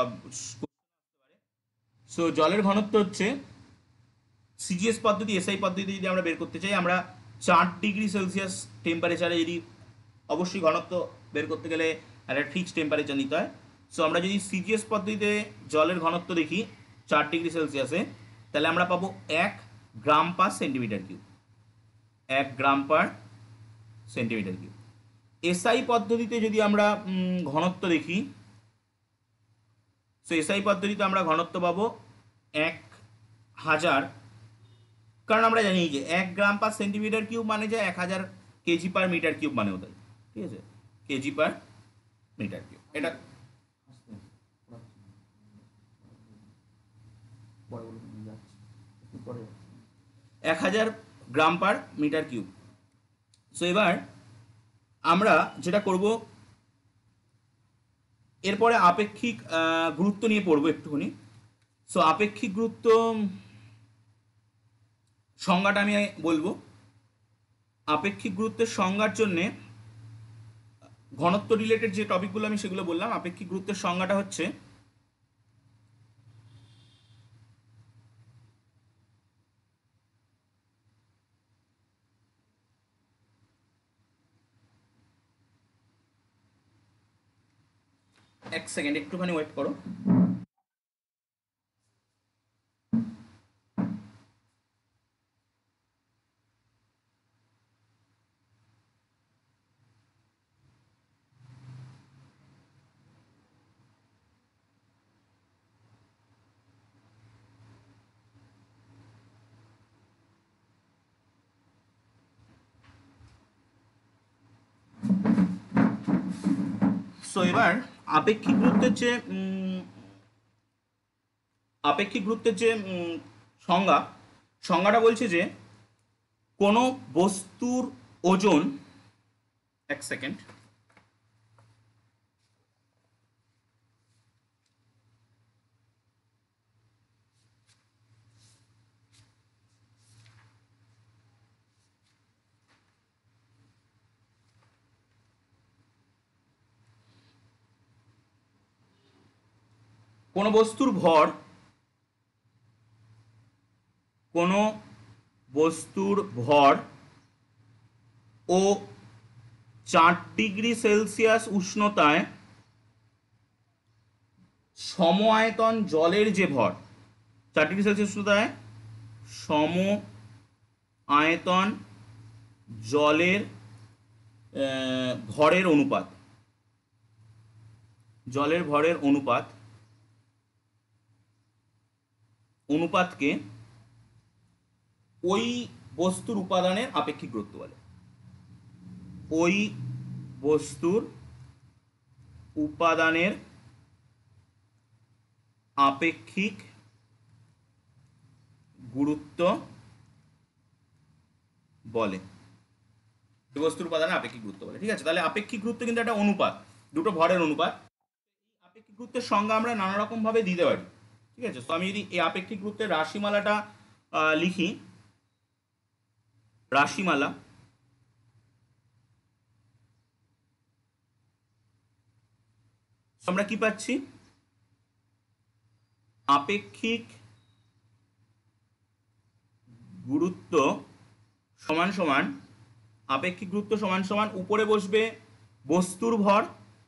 সো জলের ঘনত্ব হচ্ছে সিজিএস পদ্ধতি, এসআই পদ্ধতি যদি আমরা বের করতে চাই, আমরা 4 ডিগ্রি সেলসিয়াস টেম্পারেচারে যদি, অবশ্যই ঘনত্ব বের করতে গেলে একটা ফিক্সড টেম্পারেচার নিতে হয়। সো আমরা যদি সিজিএস পদ্ধতিতে জলের ঘনত্ব দেখি 4 ডিগ্রি সেলসিয়াসে, তাহলে আমরা পাবো 1 gram per centimetre cube, 1 gram per centimetre cube. SI পদ্ধতিতে যদি আমরা ঘনত্ব দেখি, সো এসআই পদ্ধতিতে আমরা ঘনত্ব পাবো 1000, কারণ আমরা জানি যে 1 গ্রাম পার সেন্টিমিটার কিউব মানে যে 1000 কেজি পার মিটার কিউব মানেও তাই। ঠিক আছে, কেজি পার মিটার কিউব। এটা 1000 gram per metre cube. So এবার আমরা যেটা করব, এরপরে আপেক্ষিক গুরুত্ব নিয়ে পড়বো একটুখানি। সো আপেক্ষিক গুরুত্ব সংজ্ঞাটা আমি বলবো। আপেক্ষিক গুরুত্বের সংজ্ঞার জন্যে ঘনত্ব রিলেটেড যে টপিকগুলো আমি সেগুলো বললাম। আপেক্ষিক গুরুত্বের সংজ্ঞাটা হচ্ছে এক সেকেন্ড একটুখানি ওয়েট করো। সো এবার আপেক্ষিক গুরুত্বের যে সংজ্ঞাটা বলছে যে কোনো বস্তুর ওজন, এক সেকেন্ড, কোনো বস্তুর ভর, কোনো বস্তুর ভর ও 4 ডিগ্রি সেলসিয়াস উষ্ণতায় সম আয়তন জলের যে ভর, 4 ডিগ্রি সেলসিয়াস উষ্ণতায় সম আয়তন জলের ভরের অনুপাত, জলের ভরের অনুপাতকে ওই বস্তুর উপাদানের আপেক্ষিক গুরুত্ব বলে। ওই বস্তুর উপাদানের আপেক্ষিক গুরুত্ব বলে। বস্তুর উপাদানের আপেক্ষিক গুরুত্ব বলে। ঠিক আছে, তাহলে আপেক্ষিক গুরুত্ব কিন্তু একটা অনুপাত, দুটো ভরের অনুপাত। আপেক্ষিক গুরুত্বের সংজ্ঞা আমরা নানা রকম ভাবে দিতে পারি। ঠিক আছে, তো আমি যদি এই আপেক্ষিক গুরুত্বের রাশিমালাটা লিখি, রাশিমালা, আমরা কি পাচ্ছি? আপেক্ষিক গুরুত্ব সমান সমান, আপেক্ষিক গুরুত্ব সমান সমান উপরে বসবে বস্তুর ভর,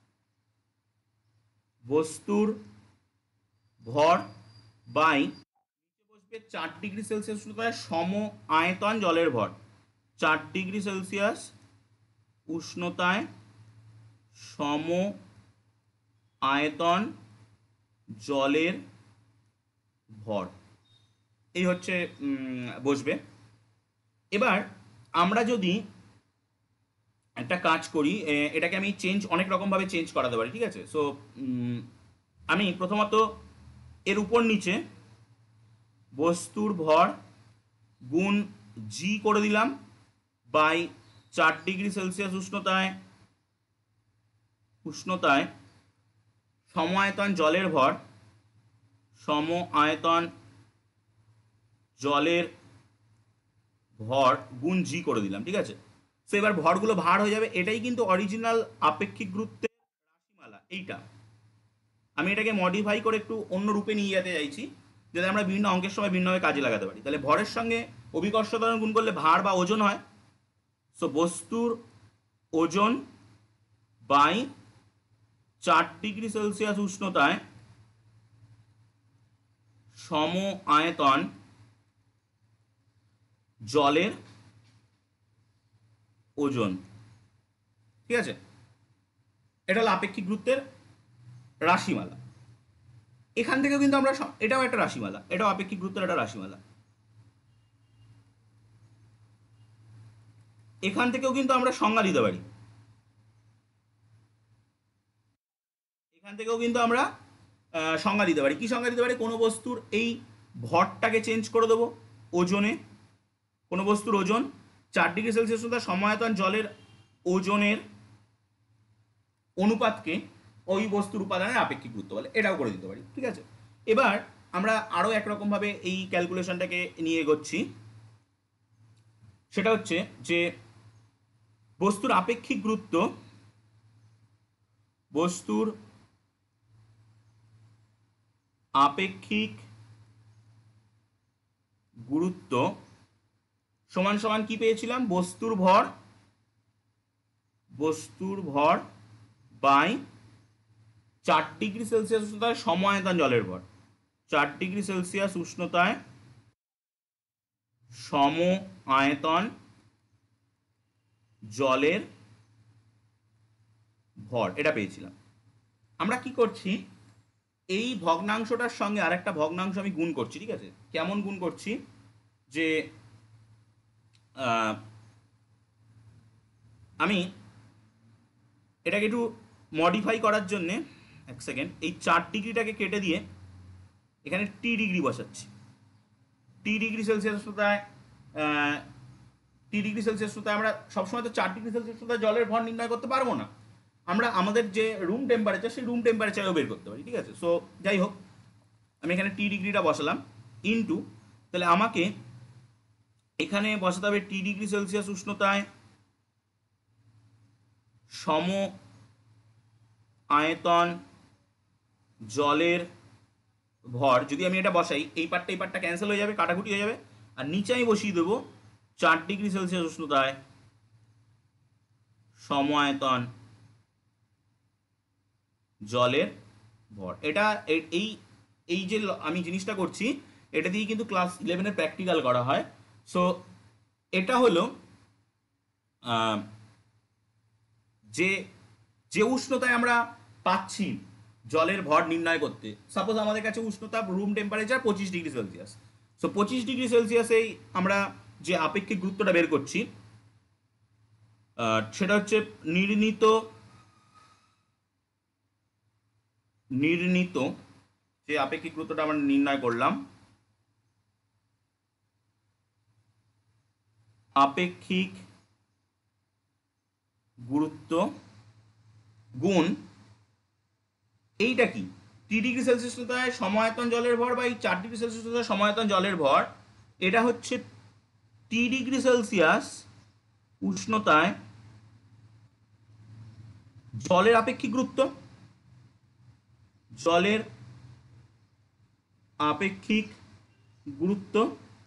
বাই নিচে বসবে 4 ডিগ্রি সেলসিয়াস উষ্ণতায় সম আয়তন জলের ভর। 4 ডিগ্রি সেলসিয়াস উষ্ণতায় সম আয়তন জলের ভর, এই হচ্ছে বসবে। এবার আমরা যদি একটা কাজ করি, এটাকে আমি অনেক রকমভাবে চেঞ্জ করাতে পারি। ঠিক আছে, সো আমি প্রথমত এর উপর নিচে বস্তুর ভর গুণ জি করে দিলাম বাই 4 ডিগ্রি সেলসিয়াস উষ্ণতায় সম আয়তন জলের ভর, সম আয়তন জলের ভর গুণ জি করে দিলাম। ঠিক আছে, সো এবার ভরগুলো ভার হয়ে যাবে। এটাই কিন্তু অরিজিনাল আপেক্ষিক গুরুত্বের রাশিমালা। এইটা আমি এটাকে মডিফাই করে একটু অন্য রূপে নিয়ে যেতে চাইছি, যাতে আমরা বিভিন্ন অঙ্কের সময় বিভিন্নভাবে কাজে লাগাতে পারি। তাহলে ভরের সঙ্গে অভিকর্ষ ত্বরণ গুণ করলে ভার বা ওজন হয়। সো বস্তুর ওজন বাই 4 ডিগ্রি সেলসিয়াস উষ্ণতায় সম আয়তন জলের ওজন। ঠিক আছে, এটা হলো আপেক্ষিক গুরুত্বের রাশিমালা। এখান থেকেও কিন্তু আমরা, এটাও একটা রাশিমালা, এটাও আপেক্ষিক গুরুত্বের একটা রাশিমালা। এখান থেকেও কিন্তু আমরা সংজ্ঞা দিতে পারি, এখান থেকেও কিন্তু আমরা সংজ্ঞা দিতে পারি। কি সংজ্ঞা দিতে পারি? কোনো বস্তুর এই ভরটাকে চেঞ্জ করে দেবো ওজনে, কোনো বস্তুর ওজন 4 ডিগ্রি সেলসিয়াস উষ্ণতায় সম আয়তন জলের ওজনের অনুপাতকে ওই বস্তুর উপাদানের আপেক্ষিক গুরুত্ব বলে, এটাও করে দিতে পারি। ঠিক আছে, এবার আমরা আরও একরকমভাবে এই ক্যালকুলেশনটাকে নিয়ে এগোচ্ছি। সেটা হচ্ছে যে বস্তুর আপেক্ষিক গুরুত্ব, বস্তুর আপেক্ষিক গুরুত্ব সমান সমান কি পেয়েছিলাম, বস্তুর ভর বাই 4 ডিগ্রি সেলসিয়াস উষ্ণতায় সম আয়তন জলের ভর। 4 ডিগ্রি সেলসিয়াস উষ্ণতায় সম আয়তন জলের ভর, এটা পেয়েছিলাম। আমরা কি করছি, এই ভগ্নাংশটার সঙ্গে আরেকটা ভগ্নাংশ আমি গুণ করছি, ঠিক আছে? কেমন গুণ করছি, যে আমি এটাকে একটু মডিফাই করার জন্যে, এক সেকেন্ড, এই 4 ডিগ্রিটাকে কেটে দিয়ে এখানে টি ডিগ্রি বসাচ্ছি। টি ডিগ্রি সেলসিয়াস উষ্ণতায় টি ডিগ্রি সেলসিয়াস উষ্ণতায় আমরা সবসময় তো 4 ডিগ্রি সেলসিয়াস উষ্ণতায় জলের ভর নির্ণয় করতে পারবো না। আমরা আমাদের যে রুম টেম্পারেচার, সেই রুম টেম্পারেচারও বের করতে পারি, ঠিক আছে? সো যাই হোক, আমি এখানে টি ডিগ্রিটা বসালাম ইনটু, তাহলে আমাকে এখানে বসাতে হবে টি ডিগ্রি সেলসিয়াস উষ্ণতায় সম আয়তন জলের ভর। যদি আমি এটা বসাই, এই পার্টটা ক্যান্সেল হয়ে যাবে, কাটাকুটি হয়ে যাবে, আর নিচে আমি বসিয়ে দেবো 4 ডিগ্রি সেলসিয়াস উষ্ণতায় সম আয়তন জলের ভর। এটা এই এই যে আমি জিনিসটা করছি, এটা দিয়ে কিন্তু ক্লাস 11-এর প্র্যাকটিক্যাল করা হয়। সো এটা হলো যে যে উষ্ণতায় আমরা পাচ্ছি জলের ভর নির্ণয় করতে। সাপোজ আমাদের কাছে উষ্ণতা, room temperature 25 degree Celsius. So 25 degree সেলসিয়াসেই আমরা যে আপেক্ষিক গুরুত্বটা বের করছি, সেটা হচ্ছে নির্ণীত যে আপেক্ষিক গুরুত্বটা আমরা নির্ণয় করলাম, আপেক্ষিক গুরুত্ব গুণ এইটা কি, টি ডিগ্রি সেলসিয়াস উষ্ণতায় সমায়তন জলের ভর বা এই 4 ডিগ্রি সেলসিয়াস উষ্ণতায় সমায়তন জলের ভর। এটা হচ্ছে টি ডিগ্রি সেলসিয়াস উষ্ণতায় জলের আপেক্ষিক গুরুত্ব, জলের আপেক্ষিক গুরুত্ব।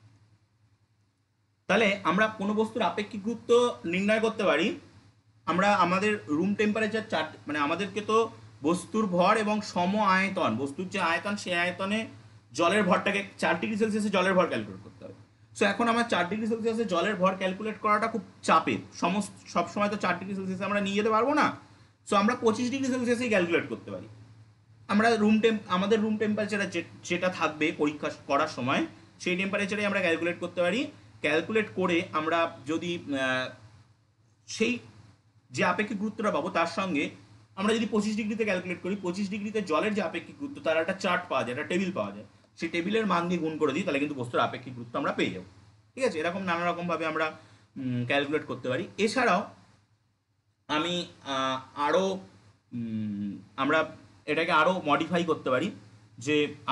তাহলে আমরা কোনো বস্তুর আপেক্ষিক গুরুত্ব নির্ণয় করতে পারি। আমরা আমাদের রুম টেম্পারেচার মানে আমাদেরকে তো বস্তুর ভর এবং সম আয়তন, বস্তুর যে আয়তন, সেই আয়তনে জলের ভরটাকে 4 ডিগ্রি সেলসিয়াসে জলের ভর ক্যালকুলেট করতে হবে। সো এখন আমার 4 ডিগ্রি সেলসিয়াসে জলের ভর ক্যালকুলেট করাটা খুব চাপের, সবসময় তো 4 ডিগ্রি সেলসিয়াসে আমরা নিয়ে যেতে পারবো না। সো আমরা 25 ডিগ্রি সেলসিয়াসেই ক্যালকুলেট করতে পারি। আমরা আমাদের রুম টেম্পারেচার যেটা থাকবে পরীক্ষা করার সময়, সেই টেম্পারেচারে আমরা ক্যালকুলেট করতে পারি। ক্যালকুলেট করে আমরা যদি সেই যে আপেক্ষিক গুরুত্বটা পাবো, তার সঙ্গে আমরা যদি 25 ডিগ্রিতে ক্যালকুলেট করি, 25 ডিগ্রিতে জলের যে আপেক্ষিক গুরুত্ব, তার একটা চার্ট পাওয়া যায়, একটা টেবিল পাওয়া যায়। সেই টেবিলের মান দিয়ে গুণ করে দিই, তাহলে কিন্তু বস্তুর আপেক্ষিক গুরুত্ব আমরা পেয়ে যাবো। ঠিক আছে? এরকম নানা রকমভাবে আমরা ক্যালকুলেট করতে পারি। এছাড়াও আমি আরও আমরা এটাকে আরও মডিফাই করতে পারি, যে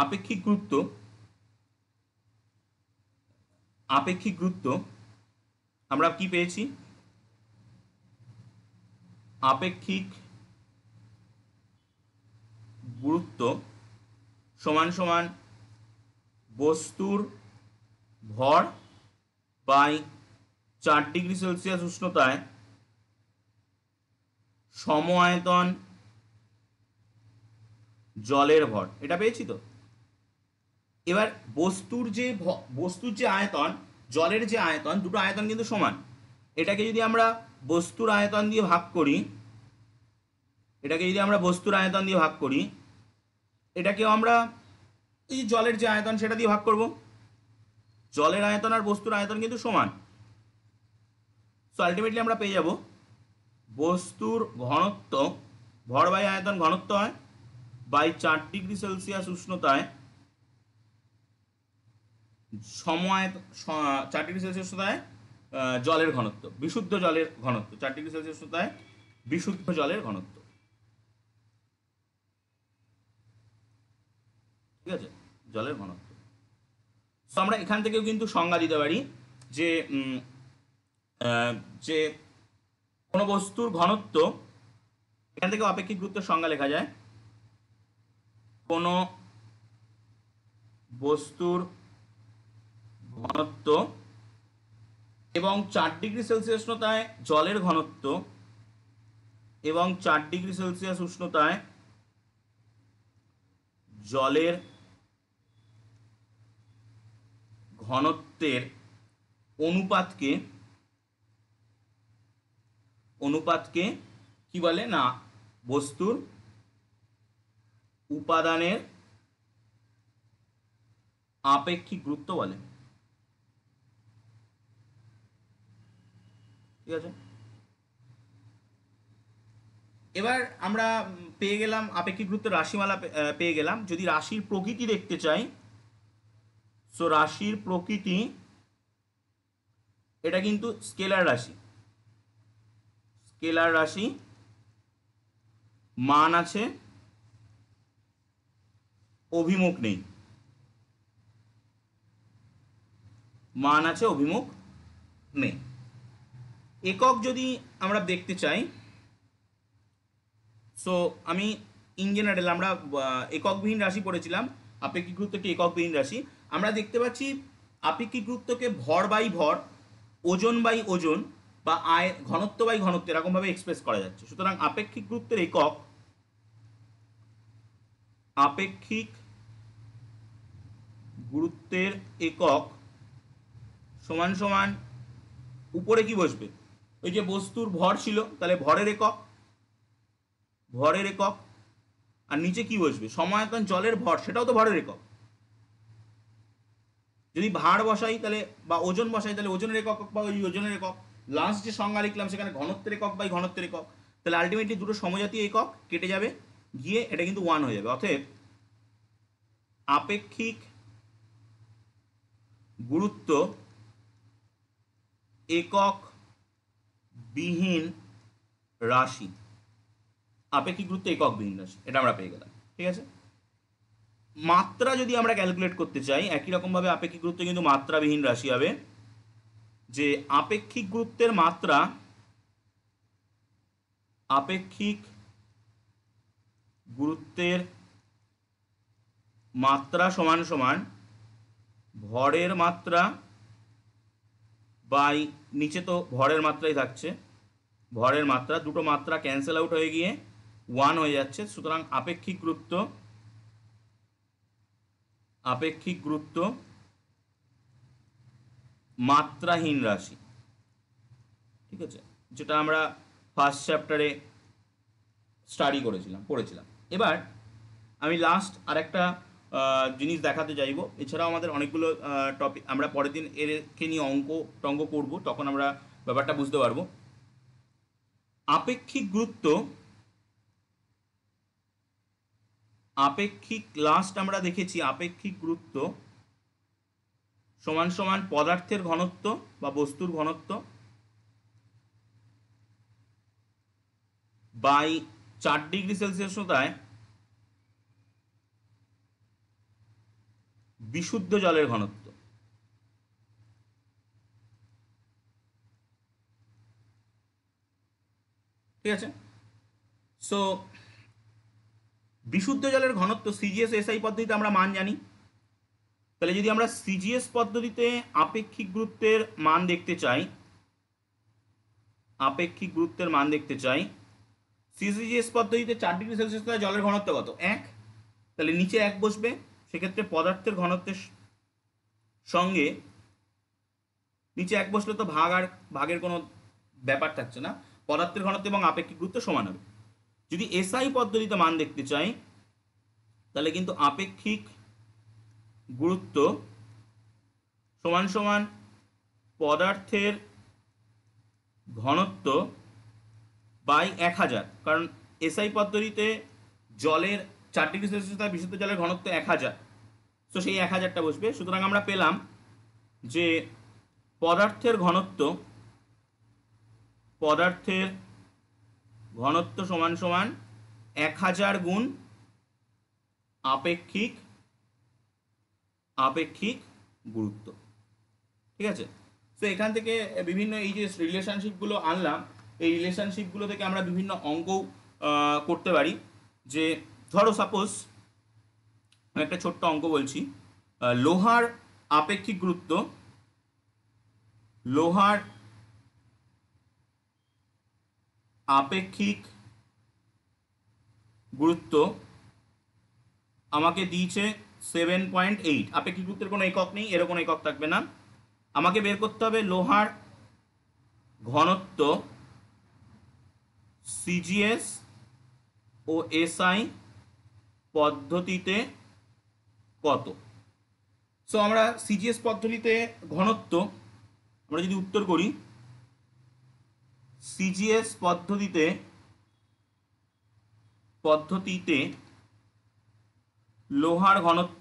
আপেক্ষিক গুরুত্ব আমরা কি পেয়েছি, আপেক্ষিক গুরুত্ব সমান সমান বস্তুর ভর বাই 4 ডিগ্রি সেলসিয়াস উষ্ণতায় সম আয়তন জলের ভর। এটা পেয়েছি তো। এবার বস্তুর যে আয়তন, জলের যে আয়তন, দুটো আয়তন কিন্তু সমান। এটাকে যদি আমরা বস্তুর আয়তন দিয়ে ভাগ করি, এটাকেও আমরা এই জলের যে আয়তন সেটা দিয়ে ভাগ করব। জলের আয়তন আর বস্তুর আয়তন কিন্তু সমান। সো আলটিমেটলি আমরা পেয়ে যাব বস্তুর ঘনত্ব, ভর বাই আয়তন ঘনত্ব হয়, বাই 4 ডিগ্রি সেলসিয়াস উষ্ণতায় 4 ডিগ্রি সেলসিয়াস উষ্ণতায় জলের ঘনত্ব, বিশুদ্ধ জলের ঘনত্ব, 4 ডিগ্রি সেলসিয়াস উষ্ণতায় বিশুদ্ধ জলের ঘনত্ব। ঠিক আছে? জলের ঘনত্ব। তো আমরা এখান থেকেও কিন্তু সংজ্ঞা দিতে পারি যে যে কোনো বস্তুর ঘনত্ব, এখান থেকে আপেক্ষিক গুরুত্বের সংজ্ঞা লেখা যায়, কোনো বস্তুর ঘনত্ব এবং 4 ডিগ্রি সেলসিয়াস উষ্ণতায় জলের ঘনত্ব এবং 4 ডিগ্রি সেলসিয়াস উষ্ণতায় জলের ঘনত্বের অনুপাতকে অনুপাতকে কি বলে না, বস্তুর উপাদানের আপেক্ষিক গুরুত্ব বলে। ঠিক আছে, এবার আমরা পেয়ে গেলাম আপেক্ষিক গুরুত্বের রাশিমালা, পেয়ে গেলাম। যদি রাশির প্রকৃতি দেখতে চাই, সো রাশির প্রকৃতি এটা কিন্তু স্কেলার রাশি, স্কেলার রাশি, মান আছে, অভিমুখ নেই, মান আছে অভিমুখ নেই। একক যদি আমরা দেখতে চাই, সো আমি ইন জেনারেল আমরা এককবিহীন রাশি পড়েছিলাম, আপেক্ষিক গুরুত্ব একটি এককবিহীন রাশি। আমরা দেখতে পাচ্ছি আপেক্ষিক গুরুত্বকে ভর বাই ভর, ওজন বাই ওজন বা আয় ঘনত্ব বাই ঘনত্ব এরকমভাবে এক্সপ্রেস করা যাচ্ছে। সুতরাং আপেক্ষিক গুরুত্বের একক, আপেক্ষিক গুরুত্বের একক সমান সমান উপরে কি বসবে, ওই যে বস্তুর ভর ছিল তাহলে ভরের একক, ভরের একক, আর নিচে কি বসবে, সমায়তন জলের ভর, সেটাও তো ভরের একক। যদি ভার বসাই তাহলে বা ওজন বসাই তাহলে ওজনের একক বা ওই ওজনের একক। লাস্ট যে সংজ্ঞা লিখলাম সেখানে ঘনত্বের একক বাই ঘনত্বের একক, তাহলে আলটিমেটলি দুটো সমজাতীয় একক কেটে যাবে গিয়ে এটা কিন্তু 1 হয়ে যাবে। অতএব আপেক্ষিক গুরুত্ব একক বিহীন রাশি, আপেক্ষিক গুরুত্ব একক বিহীন রাশি, এটা আমরা পেয়ে গেলাম। ঠিক আছে, মাত্রা যদি আমরা ক্যালকুলেট করতে চাই একই রকমভাবে আপেক্ষিক গুরুত্ব কিন্তু মাত্রাবিহীন রাশি হবে, যে আপেক্ষিক গুরুত্বের মাত্রা, আপেক্ষিক গুরুত্বের মাত্রা সমান সমান ভরের মাত্রা বাই, নিচে তো ভরের মাত্রাই থাকছে, ভরের মাত্রা, দুটো মাত্রা ক্যান্সেল আউট হয়ে গিয়ে 1 হয়ে যাচ্ছে। সুতরাং আপেক্ষিক গুরুত্ব, আপেক্ষিক গুরুত্ব মাত্রাহীন রাশি। ঠিক আছে, যেটা আমরা ফার্স্ট চ্যাপ্টারে স্টাডি করেছিলাম, পড়েছিলাম। এবার আমি লাস্ট আরেকটা জিনিস দেখাতে চাইবো। এছাড়াও আমাদের অনেকগুলো টপিক, আমরা পরের দিন এরকে নিয়ে টঙ্ক করবো, তখন আমরা ব্যাপারটা বুঝতে পারবো। আপেক্ষিক গুরুত্ব, আপেক্ষিক লাস্ট আমরা দেখেছি আপেক্ষিক গুরুত্ব সমান সমান পদার্থের ঘনত্ব বা বস্তুর ঘনত্ব বাই 4 ডিগ্রি সেলসিয়াস উষ্ণতায় বিশুদ্ধ জলের ঘনত্ব। ঠিক আছে, সো বিশুদ্ধ জলের ঘনত্ব সিজিএস এসআই পদ্ধতিতে আমরা মান জানি। তাহলে যদি আমরা সিজিএস পদ্ধতিতে আপেক্ষিক গুরুত্বের মান দেখতে চাই, আপেক্ষিক গুরুত্বের মান দেখতে চাই, সিজিএস পদ্ধতিতে 4 ডিগ্রি সেলসিয়াস জলের ঘনত্ব কত, 1, তাহলে নিচে 1 বসবে। সেক্ষেত্রে পদার্থের ঘনত্বের সঙ্গে নিচে 1 বসলে তো ভাগ আর ভাগের কোনো ব্যাপার থাকছে না, পদার্থের ঘনত্ব এবং আপেক্ষিক গুরুত্ব সমান হবে। যদি এসআই পদ্ধতিতে মান দেখতে চাই তাহলে কিন্তু আপেক্ষিক গুরুত্ব সমান সমান পদার্থের ঘনত্ব বাই 1000, কারণ এসআই পদ্ধতিতে জলের 4 ডিগ্রি সেলসিয়াস বিশুদ্ধ জলের ঘনত্ব 1000, তো সেই 1000টা বসবে। সুতরাং আমরা পেলাম যে পদার্থের ঘনত্ব, পদার্থের ঘনত্ব সমান সমান 1000 গুণ আপেক্ষিক, আপেক্ষিক গুরুত্ব। ঠিক আছে, সো এখান থেকে বিভিন্ন এই যে রিলেশনশিপগুলো আনলাম, এই রিলেশনশিপগুলো থেকে আমরা বিভিন্ন অঙ্ক করতে পারি। যে ধরো সাপোজ আমি একটা ছোট্ট অঙ্ক বলছি, লোহার আপেক্ষিক গুরুত্ব, লোহার আপেক্ষিক গুরুত্ব আমাকে দিয়েছে 7.8। আপেক্ষিক গুরুত্বের কোনো একক নেই, এরকম কোনো একক থাকবে না। আমাকে বের করতে হবে লোহার ঘনত্ব সিজিএস ও এসআই পদ্ধতিতে কত। সো আমরা সিজিএস পদ্ধতিতে ঘনত্ব আমরা যদি উত্তর করি, সিজিএস পদ্ধতিতে লোহার ঘনত্ব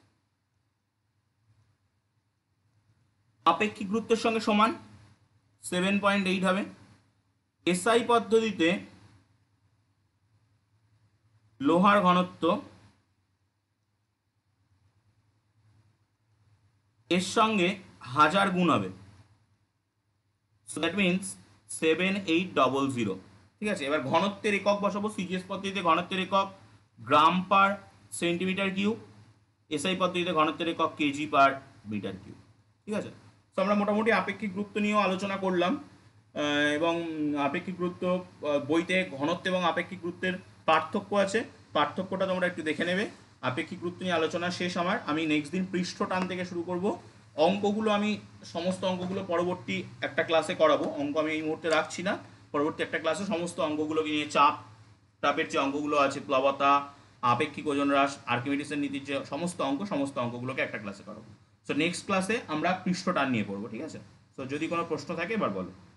আপেক্ষিক গুরুত্বের সঙ্গে সমান 7.8 হবে। এসআই পদ্ধতিতে লোহার ঘনত্ব এর সঙ্গে 1000 গুণ হবে। So that means 7800। ঠিক আছে, এবার ঘনত্বের একক বসাবো। সিজিএস পদ্ধতিতে ঘনত্বের একক gram per centimetre cube, SI পদ্ধতিতে ঘনত্বের একক কেজি পার মিটার কিউব। ঠিক আছে, তো আমরা মোটামুটি আপেক্ষিক গুরুত্ব নিয়েও আলোচনা করলাম, এবং আপেক্ষিক গুরুত্ব বইতে ঘনত্ব এবং আপেক্ষিক গুরুত্বের পার্থক্য আছে, পার্থক্যটা তোমরা একটু দেখে নেবে। আপেক্ষিক গুরুত্ব নিয়ে আলোচনা শেষ আমার। আমি নেক্সট দিন পৃষ্ঠ টান থেকে শুরু করব। অঙ্কগুলো আমি সমস্ত অঙ্কগুলো পরবর্তী একটা ক্লাসে করাবো, অঙ্ক আমি এই মুহূর্তে রাখছি না। পরবর্তী একটা ক্লাসে সমস্ত অঙ্কগুলোকে নিয়ে টাপের যে অঙ্কগুলো আছে, প্লবতা, আপেক্ষিক ওজন হ্রাস, আর্কিমিডিসের নীতির যে সমস্ত অঙ্কগুলোকে একটা ক্লাসে করাবো। সো নেক্সট ক্লাসে আমরা পৃষ্ঠ টান নিয়ে পড়বো। ঠিক আছে, সো যদি কোনো প্রশ্ন থাকে এবার বলো।